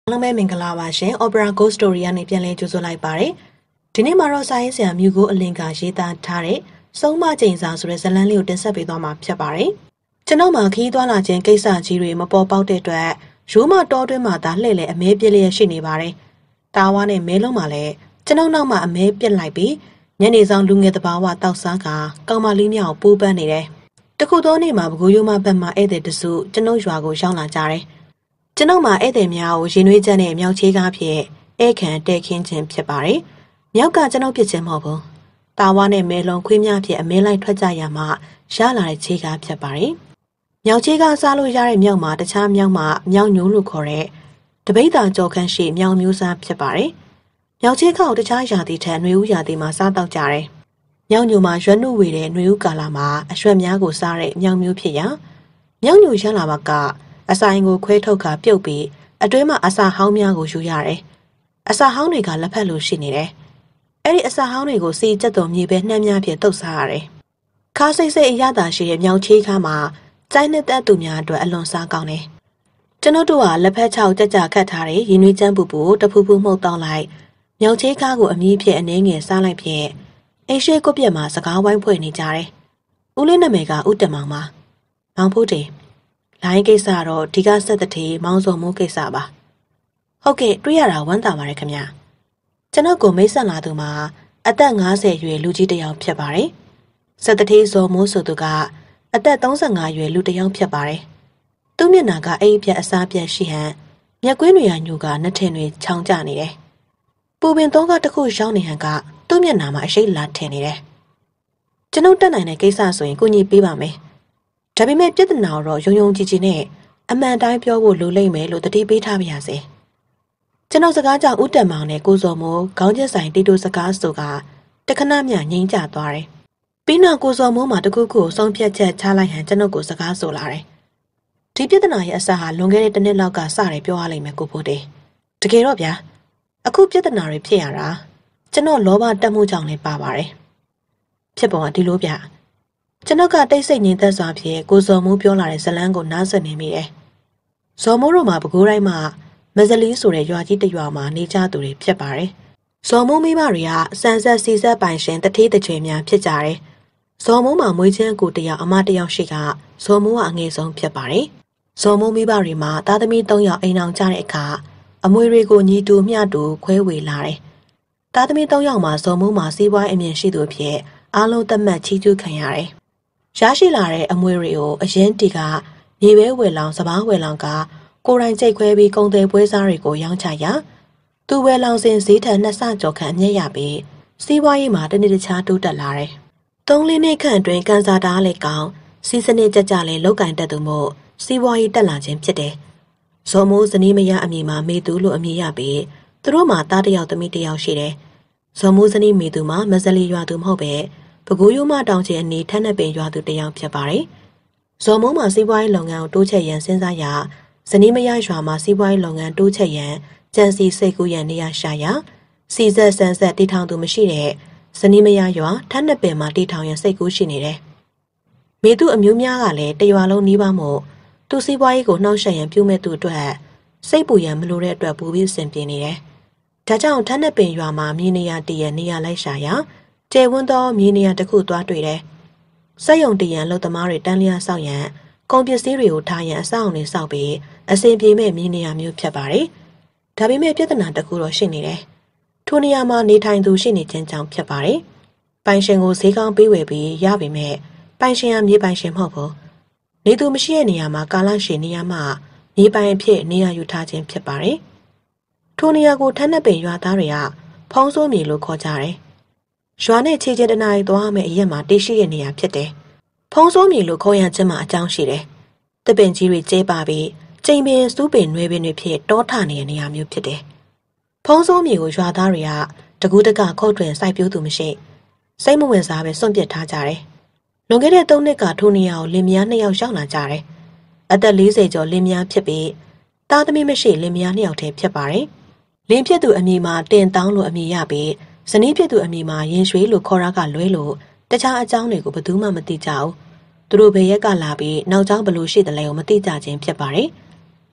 အားလုံးပဲမင်္ဂလာပါရှင် Opera Ghost Story ကနေပြန်လည်ကြိုဆိုလိုက်ပါတယ်ဒီနေ့မှာတော့စာရေးဆရာမြူကိုအလင်ကရေးသားထားတဲ့စုံမကျိန်စာဆိုတဲ့ဇာတ်လမ်းလေးကိုတင်ဆက်ပေးသွားမှာဖြစ်ပါတယ်ကျွန်တော်မှခီးသွားလာခြင်းကိစ္စကြီးတွေမပေါ်ပေါက်တဲ့အတွက်ရိုးမတော်တွင်းမှာသာလှည့်လေအမဲပြစ်လျက်ရှိနေပါတယ်တာဝါနဲ့မဲလုံးမှာလည်းကျွန်တော်နောက်မှာအမဲပြစ်လိုက်ပြီးညနေဆောင်လူငယ်တဘာဝတောက်စားကကောင်မလေးမြောက်ပူးပန်းနေတယ်တခုသောနေ့မှာဘကိုးရိုးမဘက်မှာဧည့်သည်တစုကျွန်တော်ရွာကိုရောက်လာကြတယ်ကျွန်တော်မှာဧည့်သည်များကိုရင်နှွေးချက်နဲ့မြောက်ချေးကားဖြင့်ဧခံတဲခင်းခြင်းဖြစ်ပါတယ်။မြောက်ကကျွန်တော်ပြစ်ခြင်းမဟုတ်ဘူး။တာဝါနဲ့မဲလုံးခွေးများဖြင့်အမဲလိုက်ထွက်ကြရမှရလာတဲ့ချေးကားဖြစ်ပါတယ်။မြောက်ချေးကားစားလို့ရတဲ့မြောက်မှာတခြားမြောက်မှာမြောက်ညိုးလို့ခေါ်တဲ့တပိတ်တာကြော်ခန့်ရှိမြောက်မျိုးစားဖြစ်ပါတယ်။မြောက်ချေးကောက်တခြားရာသီထက်ຫນွေဦးရာသီမှာစားတော့ကြတယ်။မြောက်ညိုမှာရွက်နှုတ်ဝေတဲ့ຫນွေဦးကာလမှာအရွက်များကိုစားတဲ့မြောက်မျိုးဖြစ်ရာမြောက်ညိုရလာပါကအဆိုင်ကိုခွဲထုတ်ခါပြုတ်ပြီးအတွင်းမှာအစာဟောင်းများကိုယူရတယ်။အစာဟောင်းတွေကလက်ဖက်လိုရှိနေတယ်။အဲ့ဒီအစာဟောင်းတွေကိုစီကျက်တော်မြေပဲနှမ်းများဖြင့်တုပ်စားရတယ်။ခါစိတ်စိတ်အရသာရှိတဲ့မြောင်ချေးခါမှာကျိုင်းနဲ့တက်သူများအတွက်အလွန်စားကောင်းတယ်။ကျွန်တော်တို့ကလက်ဖက်ချောက်ကြက်ကြခတ်ထားတဲ့ရင်းနှီးချမ်းပူပူတဖူဖူမှုတ်တောင်းလိုက်မြောင်ချေးခါကိုအမြင့်ဖြင့်အနှဲငယ်စားလိုက်ဖြင့်အိမ်ရှိကုတ်ပြက်မှာစကားဝိုင်းဖွဲ့နေကြတယ်။ဦးလေးနာမည်ကဦးတမောင်ပါ။မောင်ဖို့တေလိုင်းကိစ္စတော့ဒီကဆက်တဲ့ထေမောင်စုံမိုးကိစ္စပါဟုတ်ကဲ့တွေ့ရတာဝမ်းသာပါတယ်ခင်ဗျကျွန်တော်ကိုမိတ်ဆက်လာသူမှာအသက်50ရွယ်လူကြီးတစ်ယောက်ဖြစ်ပါတယ်ဆက်တဲ့ထေဇော်မိုးဆိုသူကအသက်35ရွယ်လူတစ်ယောက်ဖြစ်ပါတယ်သူ့မျက်နှာကအိပ်ပြက်အစားပြက်ရှိဟန်မျက်ကွင်းတွေညိုကနှထင်တွေချောင်ကျနေတယ်ပူပင်တော့ကတစ်ခုရောက်နေဟန်ကသူ့မျက်နှာမှာအရှိတ်လာထင်နေတယ်ကျွန်တော်တက်နိုင်တဲ့ကိစ္စဆိုရင်ကိုကြီးပေးပါမယ်ဒါပေမဲ့ပြဿနာတော့ယုံယုံကြည်ကြည်နဲ့အမှန်တိုင်းပြောဖို့လိုလိမ့်မယ်လို့တတိပေးထားပါရစေကျွန်တော်စကားကြောင့်ဦးတက်မောင်နဲ့ကိုစော်မိုးခေါင်းကျက်ဆိုင်တီတိုစကားဆိုကတခဏမျှငိမ့်ကျသွားတယ်ပြီးနောက်ကိုစော်မိုးမှာတခုခုဆုံးဖြတ်ချက်ချလိုက်ဟန်ကျွန်တော်ကိုစကားဆိုလာတယ်ဒီပြဿနာရဲ့အစဟာလွန်ခဲ့တဲ့တစ်နှစ်လောက်ကစတယ်ပြောရလိမ့်မယ်ကိုဖို့တေတကယ်တော့ဗျာအခုပြဿနာတွေဖြစ်ရတာကျွန်တော်လောဘတက်မှုကြောင့်လည်းပါပါတယ်ဖြစ်ပုံကဒီလိုဗျကျွန်တော်ကတိတ်ဆိတ်ငြိမ်သက်စွာဖြင့်ကိုဇော်မိုးပြောလာတဲ့ဇလန်းကိုနားဆွနေမိတယ်။ဇော်မိုးတို့မှာပဲခူးတိုင်းမှာမဇလီဆိုတဲ့ရွာကြီးတစ်ရွာမှာနေကြသူတွေဖြစ်ပါတယ်။ဇော်မိုးမိဘတွေကစံဆက်စီဆက်ပိုင်ရှင်တထေးတကြွေများဖြစ်ကြတယ်။ဇော်မိုးမှာမွေးချင်းကိုတယောက်အမတယောက်ရှိကဇော်မိုးကအငယ်ဆုံးဖြစ်ပါတယ်။ဇော်မိုးမိဘတွေမှာသားသမီး3ယောက်အိမ်အောင်ကြတဲ့အခါအမွေတွေကိုညီတူမျှတူခွဲဝေလာတယ်။သားသမီး3ယောက်မှာဇော်မိုးမှာစီးပွားအမြင်ရှိသူဖြစ်အားလုံးသတ်မှတ်ချီးကျူးခံရတယ်။ရရှိလာတဲ့အမွေတွေကိုအရင်တီကမြေပဲဝယ်လောင်စပားဝယ်လောင်ကကိုယ်တိုင်ကြိတ်ခွဲပြီးကုန်သည်ပွဲစားတွေကိုရောင်းချရာသူဝယ်လောင်စဉ်ဈေးထက်2ဆကျော်ခန့်အမြတ်ရပြီးစီးပွားရေးမှာတနေ့တခြားတိုးတက်လာတယ်။3-4နှစ်ခန့်အတွင်းကန်စာတားလည်းကောင်းစီးစနစ်ကြကြလည်းလောက်ကင်တက်သူမို့စီးပွားရေးတက်လာခြင်းဖြစ်တယ်။ဇော်မိုးဇနီးမယားအမည်မှာမေသူလို့အမည်ရပြီးသူတို့မှာသားတစ်ယောက်သမီးတစ်ယောက်ရှိတယ်။ဇော်မိုးဇနီးမေသူမှာမဇလီရွာသူမဟုတ်ပဲပဲခူးရိုးမတောင်ကျအနီးထက်နဲ့ပင်ရွာသူတယောက်ဖြစ်ပါတယ်။ဇော်မိုးမှာစီးပွားရေးလုပ်ငန်းကိုတိုးချဲ့ရန်စဉ်းစားရာဇနီးမယားရွာမှာစီးပွားရေးလုပ်ငန်းတိုးချဲ့ရန်ကြံစီစိတ်ကူးရန်နေရာရှာရာစီဆက်ဆန်းဆက်တီထောင်သူမရှိတဲ့ဇနီးမယားရွာထက်နဲ့ပင်မှာတီထောင်ရန်စိတ်ကူးရှိနေတယ်။မိသူအမျိုးများကလည်းတရွာလုံးနီးပါးမို့သူစီးပွားရေးကိုနှောက်ယှက်ရန်ပြုမဲ့သူအတွက်စိတ်ပူရန်မလိုတဲ့အတွက်ပူပြီးဆင်ပြေနေတယ်။ဒါကြောင့်ထက်နဲ့ပင်ရွာမှာမြေနေရာတည်ရန်နေရာလိုက်ရှာရာကျဲဝန်းသောမြေနေရာတစ်ခုသွားတွေ့တယ်။စက်ရုံတရံလုံသမားတွေတန်းလျားဆောက်ရန်ကုန်ပစ္စည်းတွေကိုထားရန်အဆောက်အုံတွေဆောက်ပြီးအဆင်ပြေမဲ့မြေနေရာမျိုးဖြစ်ပါတယ်။ဒါပေမဲ့ပြဿနာတစ်ခုတော့ရှိနေတယ်။ထိုနေရာမှာနေထိုင်သူရှိနေခြင်းကြောင့်ဖြစ်ပါတယ်။ပိုင်ရှင်ကိုဈေးကောင်းပေးဝယ်ပြီးရပေမဲ့ပိုင်ရှင်ကမြေပိုင်ရှင်မဟုတ်ဘူး။နေသူမရှိတဲ့နေရာမှာကာလရှည်နေရာမှာမြေပိုင်အဖြစ်နေရာယူထားခြင်းဖြစ်ပါတယ်။ထိုနေရာကိုထန်းနဲ့ပင်ရွာသားတွေကဖုံးစိုးမြေလို့ခေါ်ကြတယ်။ရွာနဲ့ခြေကျင်တနာရီသွားမယ်အရက်မှာတိရှိတဲ့နေရာဖြစ်တယ်။ဖုံးစိုးမြေလို့ခေါ်ရခြင်းမှာအကြောင်းရှိတယ်။တပင်ကြီးတွေကျဲပါပြီးကျိန်ပင်စူးပင်နွယ်ပင်တွေဖြစ်တောထနေတဲ့နေရာမျိုးဖြစ်တယ်။ဖုံးစိုးမြေကိုရွာသားတွေကတကူးတကခုတ်ထွင်စိုက်ပျိုးသူမရှိစိတ်မဝင်စားပဲစွန့်ပစ်ထားကြတယ်။လွန်ခဲ့တဲ့3နှစ်ကထိုနေရာကိုလင်မယား2ယောက်ရောက်လာကြတယ်။အသက်40ကျော်လင်မယားဖြစ်ပြီးသားသမီးမရှိလင်မယား2ယောက်တည်းဖြစ်ပါတယ်။လင်ဖြစ်သူအမည်မှာတင်တောင်းလို့အမည်ရပြီးဇနီးဖြစ်သူအမည်မှာရင်ရွှေလို့ခေါ်ရကလွဲလို့တခြားအကြောင်းတွေကိုဘယ်သူမှမသိကြဘူးသူတို့ဘယ်ရက်ကလာပြီးနောက်ကြောင်းဘလို့ရှိတယ်လဲကိုမသိကြခြင်းဖြစ်ပါတယ်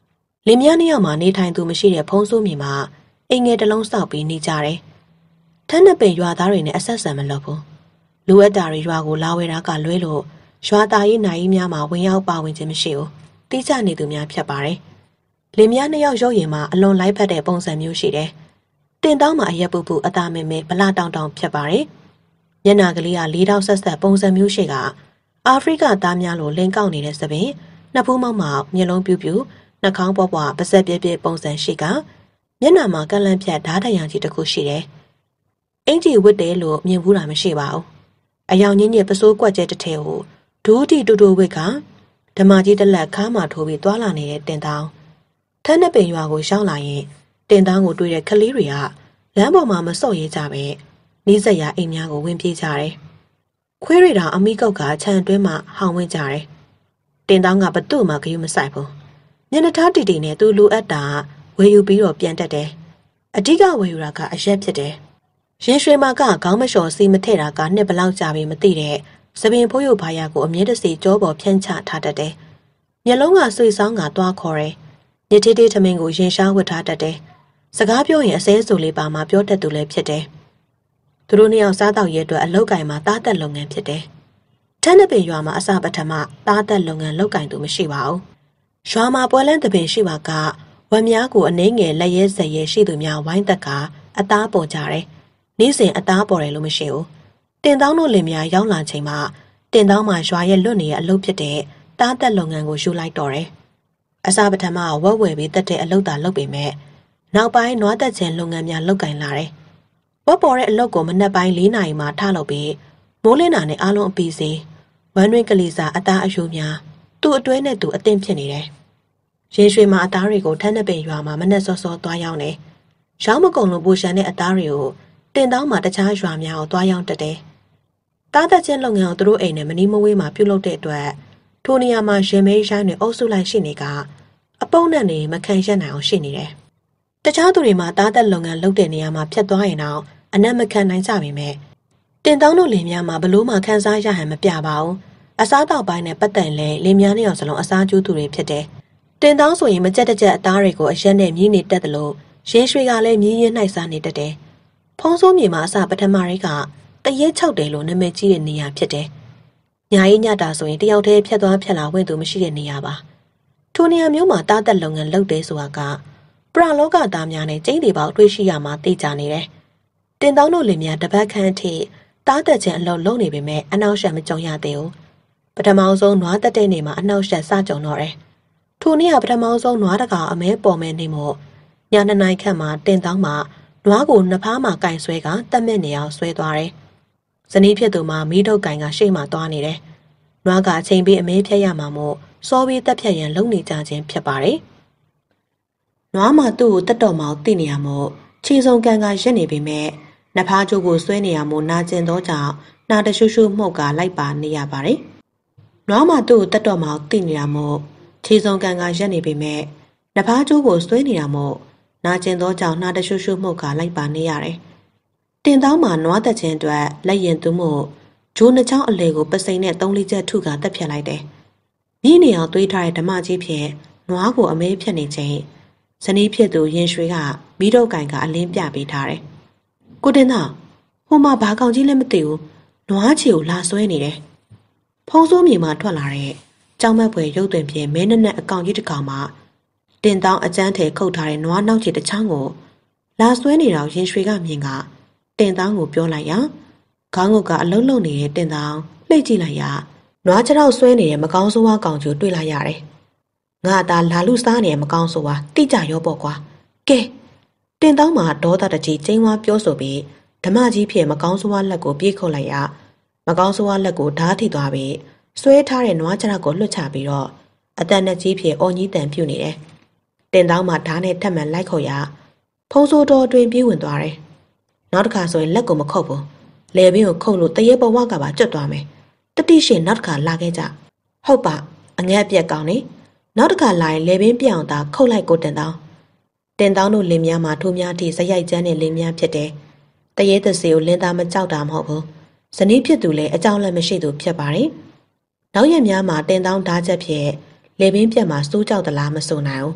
လင်မယားနှစ်ယောက်မှာနေထိုင်သူမရှိတဲ့ဖုံးဆိုးမြေမှာအိမ်ငယ်တစ်လုံးစောက်ပြီးနေကြတယ်။ထန်းနှစ်ပင်ရွာသားတွေနဲ့အဆက်ဆံမလုပ်ဘူး။လူအပ်တာတွေရွာကိုလာဝဲတာကလွဲလို့ရွာသားရေးနိုင်ရေးများမှာဝင်ရောက်ပါဝင်ခြင်းမရှိဘူး။တိကျနေသူများဖြစ်ပါတယ်။လင်မယားနှစ်ယောက်ရုပ်ရည်မှာအလွန်လိုက်ဖက်တဲ့ပုံစံမျိုးရှိတယ်။တင်တောင်းမှာအရက်ပူပူအသားမဲမဲဗလာတောင်တောင်ဖြစ်ပါတယ်။မျက်နှာကလေးကလေးတောင်ဆက်ဆက်ပုံစံမျိုးရှိကအာဖရိကသားများလိုလင်းကောက်နေတဲ့သပင်နှစ်ဖူးမောက်မောက်မျက်လုံးပြူးပြူးနှာခေါင်းပွားပွားပါးစပ်ပြည့်ပြည့်ပုံစံရှိကမျက်နှာမှာကန့်လန့်ဖြတ်ဓာတ်တရံကြီးတစ်ခုရှိတယ်။အင်ကြီးဝတ်တယ်လို့မြင်ဘူးတာမရှိပါဘူး။အယောင်ညင်းညစ်ပစိုးကွက်ကျဲတစ်ထည်ကိုဒူးတီတူတူဝစ်ကဓမ္မကြီးတစ်လက်ခါးမှာထိုးပြီးသွားလာနေတဲ့တင်တောင်းထန်းနှစ်ပင်ရွာကိုရှောင်းလာရင်တင်တောင်းကိုတွေ့တဲ့ကလေးတွေကလမ်းပေါ်မှာမစော့ရဲကြပဲနီးစက်ရအိမ်များကိုဝင်ပြေးကြတယ်။ခွေးတွေတောင်အမိကုတ်ကခြံအတွင်းမှာဟောင်ဝင်ကြတယ်။တင်တောင်းကဘသူ့မှဂရုမစိုက်ဘူး။မျက်နှာထားတီတီနဲ့သူ့လိုအပ်တာဝယ်ယူပြီးတော့ပြန်တက်တယ်။အဓိကဝယ်ယူတာကအရက်ဖြစ်တယ်။ရင်ရွှေမာကခေါင်းမလျှော်စီမထည့်တာကနှစ်ဘလောက်ကြာပြီမသိတဲ့သပင်ဖိုးရုပ်ဘာရကိုအမြဲတစေကြောပေါ်ဖြန့်ချထားတတ်တယ်။မျက်လုံးကဆွေဆောင်ကသွားခေါ်တယ်။ညစ်သေးသေးထမင်းကိုရင်ရှားဝတ်ထားတတ်တယ်။စကားပြောရင်အစဲဆိုလေးပါမှပြောတတ်သူလည်းဖြစ်တယ်။သူတို့နှစ်ယောက်စားတော့ရဲအတွက်အလောက်ကင်မှာတားတက်လုပ်ငန်းဖြစ်တယ်။ထန်းနှစ်ပင်ရွာမှာအစပထမတားတက်လုပ်ငန်းလောက်ကင်သူမရှိပါဘူး။ရွာမှာပွဲလန်းတပင်ရှိပါကဝက်များကိုအနှဲငယ်လက်ရဲဆက်ရဲရှိသူများဝိုင်းသက်ကအသားပေါ်ကြတယ်။နေ့စဉ်အသားပေါ်တယ်လို့မရှိဘူး။တင်တောင်းတို့လင်များရောက်လာချိန်မှာတင်တောင်းမှာရွာရဲ့လွတ်နေတဲ့အလုပ်ဖြစ်တဲ့တားတက်လုပ်ငန်းကိုယူလိုက်တော့တယ်။အစပထမဝက်ဝယ်ပြီးတက်တဲ့အလုပ်သာလုပ်ပေမဲ့နောက်ပိုင်းနွားတက်ခြင်းလုပ်ငန်းများလုပ်ကင်လာတယ်။ဝက်ပေါ်တဲ့အလုပ်ကိုမနက်ပိုင်း4 နာရီမှထလုပ်ပြီးမိုးလင်းတာနဲ့အားလုံးအပြီးစီဝမ်းတွင်းကလေးစားအသားအယိုးများသူ့အတွဲနဲ့သူအသင့်ဖြစ်နေတယ်။ရင်ရွှေမှာအသားတွေကိုထန်းနှစ်ပင်ရွာမှာမနက်စောစောသွားရောက်နေ။ရောင်းမကုန်လို့ပူရှန်တဲ့အသားတွေကိုတင်တောင်းမှာတခြားရွာများကိုသွားရောက်တက်တယ်။တားတက်ခြင်းလုပ်ငန်းကိုသူတို့အိမ်နဲ့မနီးမဝေးမှာပြုလုပ်တဲ့အတွက်ထိုနေရာမှာရင်မဲရိုင်းတွေအုပ်စုလိုက်ရှိနေကအပုံနဲ့နေမခံရက်နိုင်အောင်ရှိနေတယ်။တခြားသူတွေမှာတားတက်လုပ်ငန်းလုပ်တဲ့နေရာမှာဖြတ်သွားရင်တော့အနက်မခံနိုင်ကြပေမဲ့တင်တောင်းတို့လင်များမှာဘလို့မှခန်းစားရဟန်မပြပါဘူး။အစားတောက်ပိုင်းနဲ့ပတ်သက်လဲလင်များနဲ့အောင်စလုံးအစားကျိုးသူတွေဖြစ်တယ်။တင်တောင်းဆိုရင်မကြက်တကြက်အသားတွေကိုအရက်နဲ့မြင်းနေတက်တယ်လို့ရင်ရွှေကလည်းမြင်းရင်းနှိုက်စားနေတတ်တယ်။ဖုံးဆိုးမြေမှာအစပထမရိကတရဲ6တယ်လို့နာမည်ကြီးတဲ့နေရာဖြစ်တယ်။ညာရေးညတာဆိုရင်တယောက်တည်းဖြတ်သွားဖြတ်လာဝင်သူမရှိတဲ့နေရာပါ။ထိုနေရာမျိုးမှာတားတက်လုပ်ငန်းလုပ်တယ်ဆိုတာကပရလောကသားများနဲ့ကျင်းတွေပေါက်တွေ့ရှိရမှာသိကြနေတယ်။တင်တောင်းတို့လင်များတပတ်ခန့်အထိတားတက်ခြင်းအလုပ်လုပ်နေပေမဲ့အနောက်ရှက်မကြုံရသေးဘူး။ပထမဆုံးနွားတက်တဲ့နေမှာအနောက်ရှက်စကြုံတော့တယ်။ထိုနေ့ကပထမဆုံးနွားတကောင်အမဲပေါ်မဲနေမို့ည2 နာရီခန့်မှာတင်တောင်းမှာနွားကိုနှစ်ဖားမှာကင်ဆွဲကတက်မဲ့နေအောင်ဆွဲသွားတယ်။ဇနီးဖြစ်သူမှာမီးထုတ်ကင်ကရှေ့မှာသွားနေတယ်။နွားကအချိန်ပေးအမဲဖြတ်ရမှာမို့စောပြီးတက်ဖြတ်ရန်လုံနေကြခြင်းဖြစ်ပါတယ်။နွားမှာသူ့ကိုတက်တော်မောင်သိနေရမို့ခြေစုံကန်ကရက်နေပေမဲ့နှစ်ဖားကျိုးကိုဆွဲနေရမို့နာကျင်သောကြောင့်နာတရှုရှုမှုတ်ကလိုက်ပါနေရပါတယ်။နွားမှာသူ့ကိုတက်တော်မောင်သိနေရမို့ခြေစုံကန်ကရက်နေပေမဲ့နှစ်ဖားကျိုးကိုဆွဲနေရမို့နာကျင်သောကြောင့်နာတရှုရှုမှုတ်ကလိုက်ပါနေရတယ်။တင်တောင်းမှာနွားတက်ခြင်းအတွက်လက်ရင်သွမှုဂျိုးနှချောင်းအလေကိုပစိန်နဲ့3 လချက်ထုကတက်ဖြတ်လိုက်တယ်။မြင်းနေအောင်သွေးထားတဲ့ဓမ္မကြီးဖြင့်နွားကိုအမဲဖြတ်နေခြင်းဇနီးဖြစ်သူရင်ရွှေကမီးတော့ကင်ကအလင်းပြပေးထားတယ်။ကိုတင်သားဟိုမှာဘာကောင်ကြီးလည်းမသိဘူးနွားချီကိုလာဆွဲနေတယ်။ဖုံးစိုးမြေမှာထွက်လာတဲ့ကြောင်မက်ပွဲရုပ်သွင်းဖြင့်မဲနက်နက်အကောင်ကြီးတစ်ကောင်မှာတင်တောင်းအကျန်းထဲခုတ်ထားတဲ့နွားနောက်ချီတစ်ချောင်းကိုလာဆွဲနေတော့ရင်ရွှေကမြင်ကတင်တောင်းကိုပြောလိုက်ရခေါင်းငုတ်ကအလုံးလုံးနေတဲ့တင်တောင်းလှိတ်ကြည့်လိုက်ရနွားခြေထောက်ဆွဲနေတဲ့မကောင်းဆိုးဝါးကောင်ကြီးတွေ့လိုက်ရတယ်။ငါသာလာလူစားနေမကောင်းဆိုးဝါးတိကြရောပေါ့ကွာ။ကဲတင်တောင်းမှာဒေါသတကြီးကျင်းဝါပြောဆိုပြီးဓမ္မကြီးဖြစ်မကောင်းဆိုးဝါးလက်ကိုပြေးခုတ်လိုက်ရမကောင်းဆိုးဝါးလက်ကိုဓာတ်ထိသွားပြီးဆွဲထားတဲ့နွားခြေထောက်ကိုလွှတ်ချပြီးတော့အတန်နဲ့ကြီးဖြစ်အော်ကြီးတန်ပြုတ်နေတယ်။တင်တောင်းမှာဓာတ်နဲ့ထပ်မံလိုက်ခုတ်ရဖုံးဆိုးတော်တွင်ပြေးဝင်သွားတယ်။နောက်တစ်ခါဆိုရင်လက်ကိုမခုတ်ဘူး။လေပင်ကိုခုတ်လို့တရေဘဝကပါကျွတ်သွားမယ်။တတိရှင်နောက်တစ်ခါလာခဲ့ကြ။ဟုတ်ပါအငဲ့ပြက်ကောင်းနေနောက်တစ်ခါလာရင်လေပင်ပြောင်းတာခုတ်လိုက်ကိုတင်တောင်းတို့လင်များမှာထိုးများထိဇရိုက်ကျန်းတဲ့လင်များဖြစ်တယ်။တရေသစီကိုလင်းသားမကြောက်တာမဟုတ်ဘူး။ဇနီးဖြစ်သူလည်းအကြောင်းလည်းမရှိသူဖြစ်ပါတယ်။နောက်ရက်များမှာတင်တောင်းဓာတ်ချက်ဖြစ်လေပင်ပြက်မှာစိုးကြောက်သလားမဆိုနိုင်ဘူး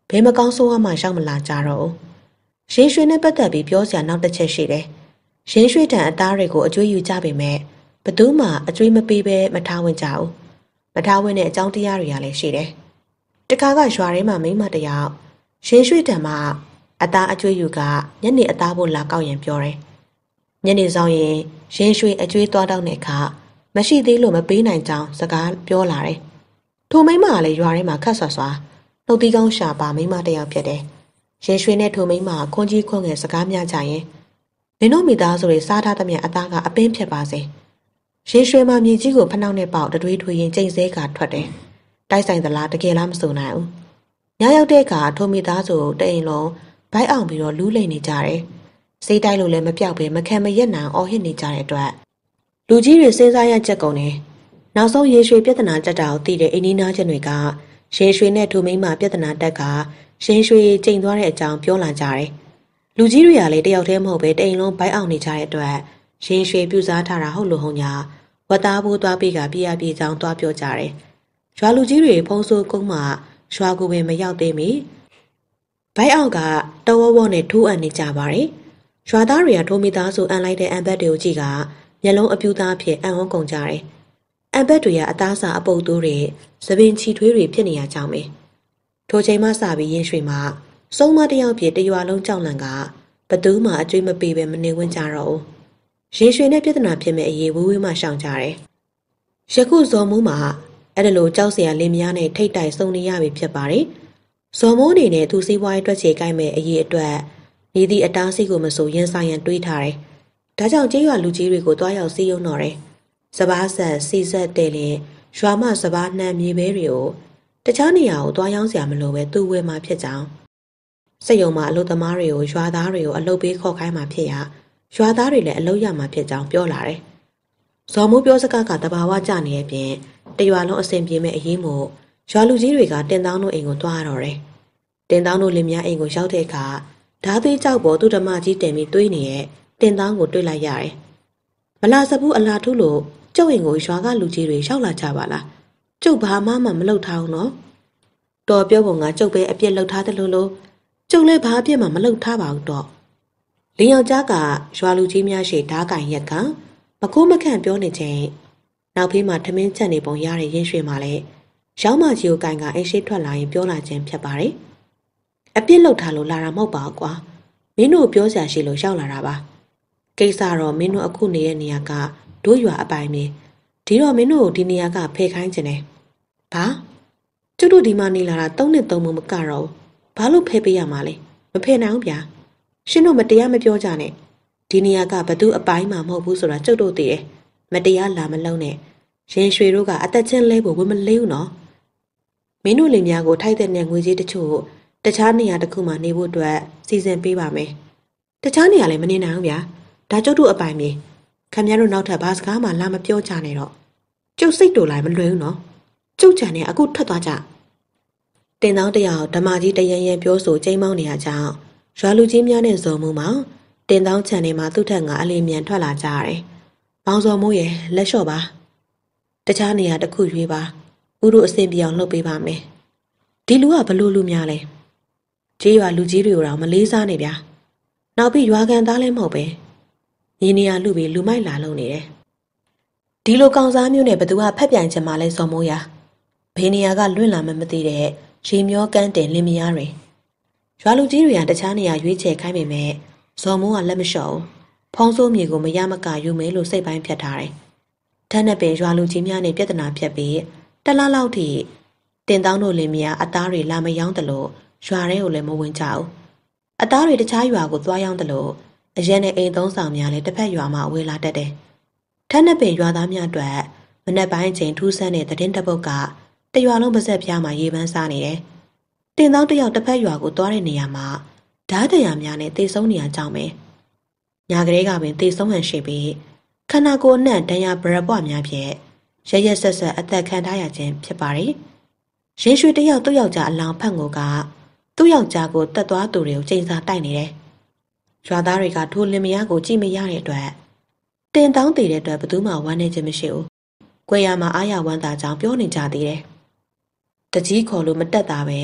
ဘယ်မကောင်းဆိုးဝါးမှရှောက်မလာကြတော့။ရင်းရွှေနဲ့ပတ်သက်ပြီးပြောစရာနောက်တစ်ချက်ရှိတယ်။ရင်းရွှေတန်အသားတွေကိုအကျွေးယူကြပေမဲ့ဘသူမှအကျွေးမပေးဘဲမထားဝင်ကြဘူး။မထားဝင်တဲ့အကြောင်းတရားတွေကလည်းရှိတယ်။တခါကရွာထဲမှာမိမတယောက်ရင်းရွှေတန်မှာအသားအကျွေးယူကညနေအသားဖို့လာကောက်ရင်ပြောတယ်။ညနေဆောင်ရင်ရင်းရွှေအကျွေးသွားတော့တဲ့အခါမရှိသေးလို့မပေးနိုင်ကြောင်းစကားပြောလာတယ်။ထိုမိမကလည်းရွာထဲမှာခတ်ဆွာဆွာနှုတ်သီးကောင်းရှာပါမိမတယောက်ဖြစ်တယ်။ရင်ရွှေနဲ့ထိုမိမခွန်ကြီးခွန်ငယ်စကားများကြရင်နင်တို့မိသားစုတွေစားထားသမျှအသားကအပင်းဖြစ်ပါစေ။ရင်ရွှေမှာမြေကြီးကိုဖနှောက်နဲ့ပေါက်တွေးထွေရင်ကျိန်စဲကထွက်တယ်။တိုက်ဆိုင်သလားတကယ်လားမဆိုနိုင်ဘူး။ညရောက်တဲ့အခါထိုမိသားစုတအိမ်လုံးဘိုက်အောင်ပြီးတော့လူးလိမ့်နေကြတယ်။စိတ်တိုက်လို့လည်းမပြောက်ပဲမခံမရက်နိုင်အော်ဟစ်နေကြတဲ့အတွက်လူကြီးတွေစဉ်းစားရချက်ကုန်တယ်။နောက်ဆုံးရေရွှေပြဿနာတက်တာကိုသိတဲ့အိန္ဒိနာချင်းတွေကရင်ရွှေနဲ့ထိုမိမပြဿနာတက်ကရင်ရွှေကျိန်သွားတဲ့အကြောင်းပြောလာကြတယ်။လူကြီးတွေကလည်းတယောက်တည်းမဟုတ်ပဲတအိမ်လုံးဘိုက်အောင်နေကြတဲ့အတွက်ရင်ရွှေပြူစားထားတာဟုတ်လို့ဟုတ်ညာဝတ်သားဖို့သွားပြီးကပြရပြေချောင်းသွားပြောကြတယ်။ရွာလူကြီးတွေဖုံးဆိုးကုန်းမှာရွာကိုပင်မရောက်သေးမီဘိုက်အောင်ကတဝဝနဲ့ထိုးအံနေကြပါတယ်။ရွာသားတွေကထိုမိသားစုအန်လိုက်တဲ့အန်ဘက်တွေကိုကြည့်ကမျက်လုံးအပြူသားဖြစ်အံ့ဩကုန်ကြတယ်။အန်ဘက်တွေကအသားစာအပုပ်သွိုးတွေသပင်ချီထွေးတွေဖြစ်နေရကြောင်းပဲ။ထိုချိန်မှစပြီးရင်ရွှေမှာစုံမတယောက်ဖြစ်တရွာလုံးကြောက်လန့်ကဘသူမှအကျွေးမပေးပဲမနေဝန်းကြတော့ဘူး။ရင်ရွှေနဲ့ပြဿနာဖြစ်မဲ့အရေးဝေးဝေးမှရှောင်ကြတယ်။ယခုဇော်မိုးမှာအဲ့ဒါလိုကြောက်စရာလင်းမယားနဲ့ထိတ်တိုက်ဆုံနေရပြီဖြစ်ပါတယ်။ဇော်မိုးအနေနဲ့သူစည်းဝါးရေးတွက်ချေကိုက်မဲ့အရေးအတွက်နေသည့်အတားဆီးကိုမဆိုရင်ဆိုင်ရန်တွေးထားတယ်။ဒါကြောင့်ကျေးရွာလူကြီးတွေကိုတွားရောက်စီးရုံတော့တယ်။စပားဆက်စီဆက်တဲ့လေရွာမစပားနှံမြေပဲတွေကိုတခြားနေရာကိုတွားရောက်စရာမလိုပဲသူ့ဝဲမှာဖြစ်ကြောင်းစက်ရုံမှာအလုပ်သမားတွေကိုရွာသားတွေကိုအလုပ်ပေးခေါ်ခိုင်းမှဖြစ်ရရွာသားတွေလည်းအလုပ်ရမှာဖြစ်ကြောင်းပြောလာတယ်။ဇော်မိုးပြောစကားကတဘာဝကျနေရဲ့ပြင်တရွာလုံးအဆင်ပြေမဲ့အရေးမို့ရွာလူကြီးတွေကတင်တောင်းတို့အိမ်ကိုတွားတော့တယ်။တင်တောင်းတို့လင်မယားအိမ်ကိုရောက်တဲ့အခါဓာသေးကြောက်ပေါ်သူ့ဓမ္မကြီးတင်ပြီးတွေးနေရဲ့တင်တောင်းကိုတွေ့လိုက်ရတယ်။မလာစဘူးအလားထုလို့ကျုပ်အိမ်ကိုရွာကလူကြီးတွေရောက်လာကြပါလား။ကျုပ်ဘာမှမလုပ်ထားဘူးနော်။တော်ပြောပုံကကျုပ်ပဲအပြစ်လုပ်ထားတယ်လို့ကျုပ်လည်းဘာအပြစ်မှမလုပ်ထားပါဘူးတော့။လင်းယောက်ျားကရွာလူကြီးများရှိဓာကင်ရက်ကမကိုးမခန့်ပြောနေချိန်နောက်ဖေးမှာထမင်းချက်နေပုံရတဲ့ရင်ရွှေမှာလည်းရောင်းမကြီးကိုကင်ကအိမ်ရှိထွက်လာရင်ပြောလာခြင်းဖြစ်ပါတယ်။အပြစ်လုပ်ထားလို့လာတာမဟုတ်ပါဘူးကွာ။မင်းတို့ပြောစရာရှိလို့ရောက်လာတာပါ။ကိစ္စတော့မင်းတို့အခုနေတဲ့နေရာကတို့ရွာအပိုင်ပဲဒီတော့မင်းတို့ဒီနေရာကဖယ်ခိုင်းခြင်းတယ်။ဘာကျုပ်တို့ဒီမှာနေလာတာ3 နှစ် 3 မို့မကတော့ဘာလို့ဖယ်ပေးရမှာလဲမဖယ်နိုင်ဘူးဗျာရှင်တို့မတရားမပြောကြနဲ့ဒီနေရာကဘသူအပိုင်းမှမဟုတ်ဘူးဆိုတာကျုပ်တို့သိတယ်မတရားလာမလုံးနဲ့ရင်ရွှေတို့ကအသက်ချင်းလဲဖို့ဝမလေးဘူးနော်မင်းတို့လင်များကိုထိုက်တဲ့ငွေကြီးတချို့တခြားနေရာတစ်ခုမှနေဖို့အတွက်စီစဉ်ပေးပါမယ်တခြားနေရာလည်းမနေနိုင်ဘူးဗျာဒါကျုပ်တို့အပိုင်မြေခင်ဗျားတို့နောက်ထပ်ဘာစကားမှလာမပြောကြနဲ့တော့ကျုပ်စိတ်တူလိုက်မလွယ်ဘူးနော်ကျုပ်ချန်နဲ့အခုထွက်သွားကြတင်တောင်းတယောက်ဓမ္မကြီးတရန်ရန်ပြောဆိုချိန်မောင်းနေရကြောင်းရွာလူကြီးများနဲ့ဇော်မှုမှာတင်တောင်းချန်နေမှာသူ့ထက်ကအလင်းမြန်ထွက်လာကြရတယ်။မောင်ဇော်မိုးရဲ့လက်လျှော့ပါတခြားနေရာတစ်ခုရွေးပါဦးတို့အဆင်ပြေအောင်လုပ်ပေးပါမယ်။ဒီလူကဘလို့လူများလဲ။ကြေးရွာလူကြီးတွေကိုတော့မလေးစားနေဗျာ။နောက်ပြီးရွာကန်သားလည်းမဟုတ်ပဲ။ညီနေရလူပြီးလူမိုက်လာလုံနေတယ်။ဒီလိုကောင်စားမျိုးနဲ့ဘသူကဖက်ပြိုင်ချင်မှလဲဇော်မိုးရ။ဘေးနေရာကလွင့်လာမှမသိတဲ့ရေမျောကန်းတင်လင်းမယားတွေရွာလူကြီးတွေကတခြားနေရာရွေးချယ်ခိုင်းပေမဲ့ဇော်မိုးကလက်မလျှော့ဘူးဖုံးစိုးမြေကိုမရမကယူမယ်လို့စိတ်ပိုင်းဖြတ်ထားတယ်။ဓာတ်နဲ့ပင်ရွာလူကြီးများနဲ့ပြဿနာဖြတ်ပြီးတလားလောက်ထိတင်တောင်းတို့လင်းမယားအသားတွေလာမယောင်းတယ်လို့ရွာထဲကိုလည်းမဝင်ကြဘူး။အသားတွေတခြားရွာကိုသွားယောင်းတယ်လို့အရက်နဲ့အိမ်သုံးဆောင်များလည်းတစ်ဖက်ရွာမှာဝေလာတတ်တယ်။ဓာတ်နဲ့ပင်ရွာသားများအတွက်မနက်ပိုင်းချိန်ထူးဆန်းတဲ့သတင်းတစ်ပုဒ်ကတရွာလုံးပါဆက်ပြားမှာရေပန်းစားနေတယ်။တင်တောင်းတယောက်တစ်ဖက်ရွာကိုသွားတဲ့နေရာမှာဓာတ်တရားများနဲ့တေဆုံးနေရကြောင်းပဲ။ညာကလေးကပင်တေဆုံးဟန်ရှိပြီးခန္ဓာကိုယ်အနှံ့ဒဏ်ရာဗရက်ပွားများဖြင့်ရရက်ဆက်ဆက်အသက်ခံထားရခြင်းဖြစ်ပါတယ်။ရင်ရွှေတယောက်သူ့ယောက်ျားအလောင်းဖတ်ငိုကသူ့ယောက်ျားကိုတတ်သွားသူတွေကိုချိန်စာတိုက်နေတယ်။ရွာသားတွေကထိုလင်မယားကိုကြည့်မရတဲ့အတွက်တင်တောင်းတည်တဲ့အတွက်ဘသူမှဝမ်းနေခြင်းမရှိဘူး။ကွယ်ရမှာအားရဝမ်းသာကြောင်းပြောနေကြသေးတယ်။တကြီးခေါ်လို့မတက်တာပဲ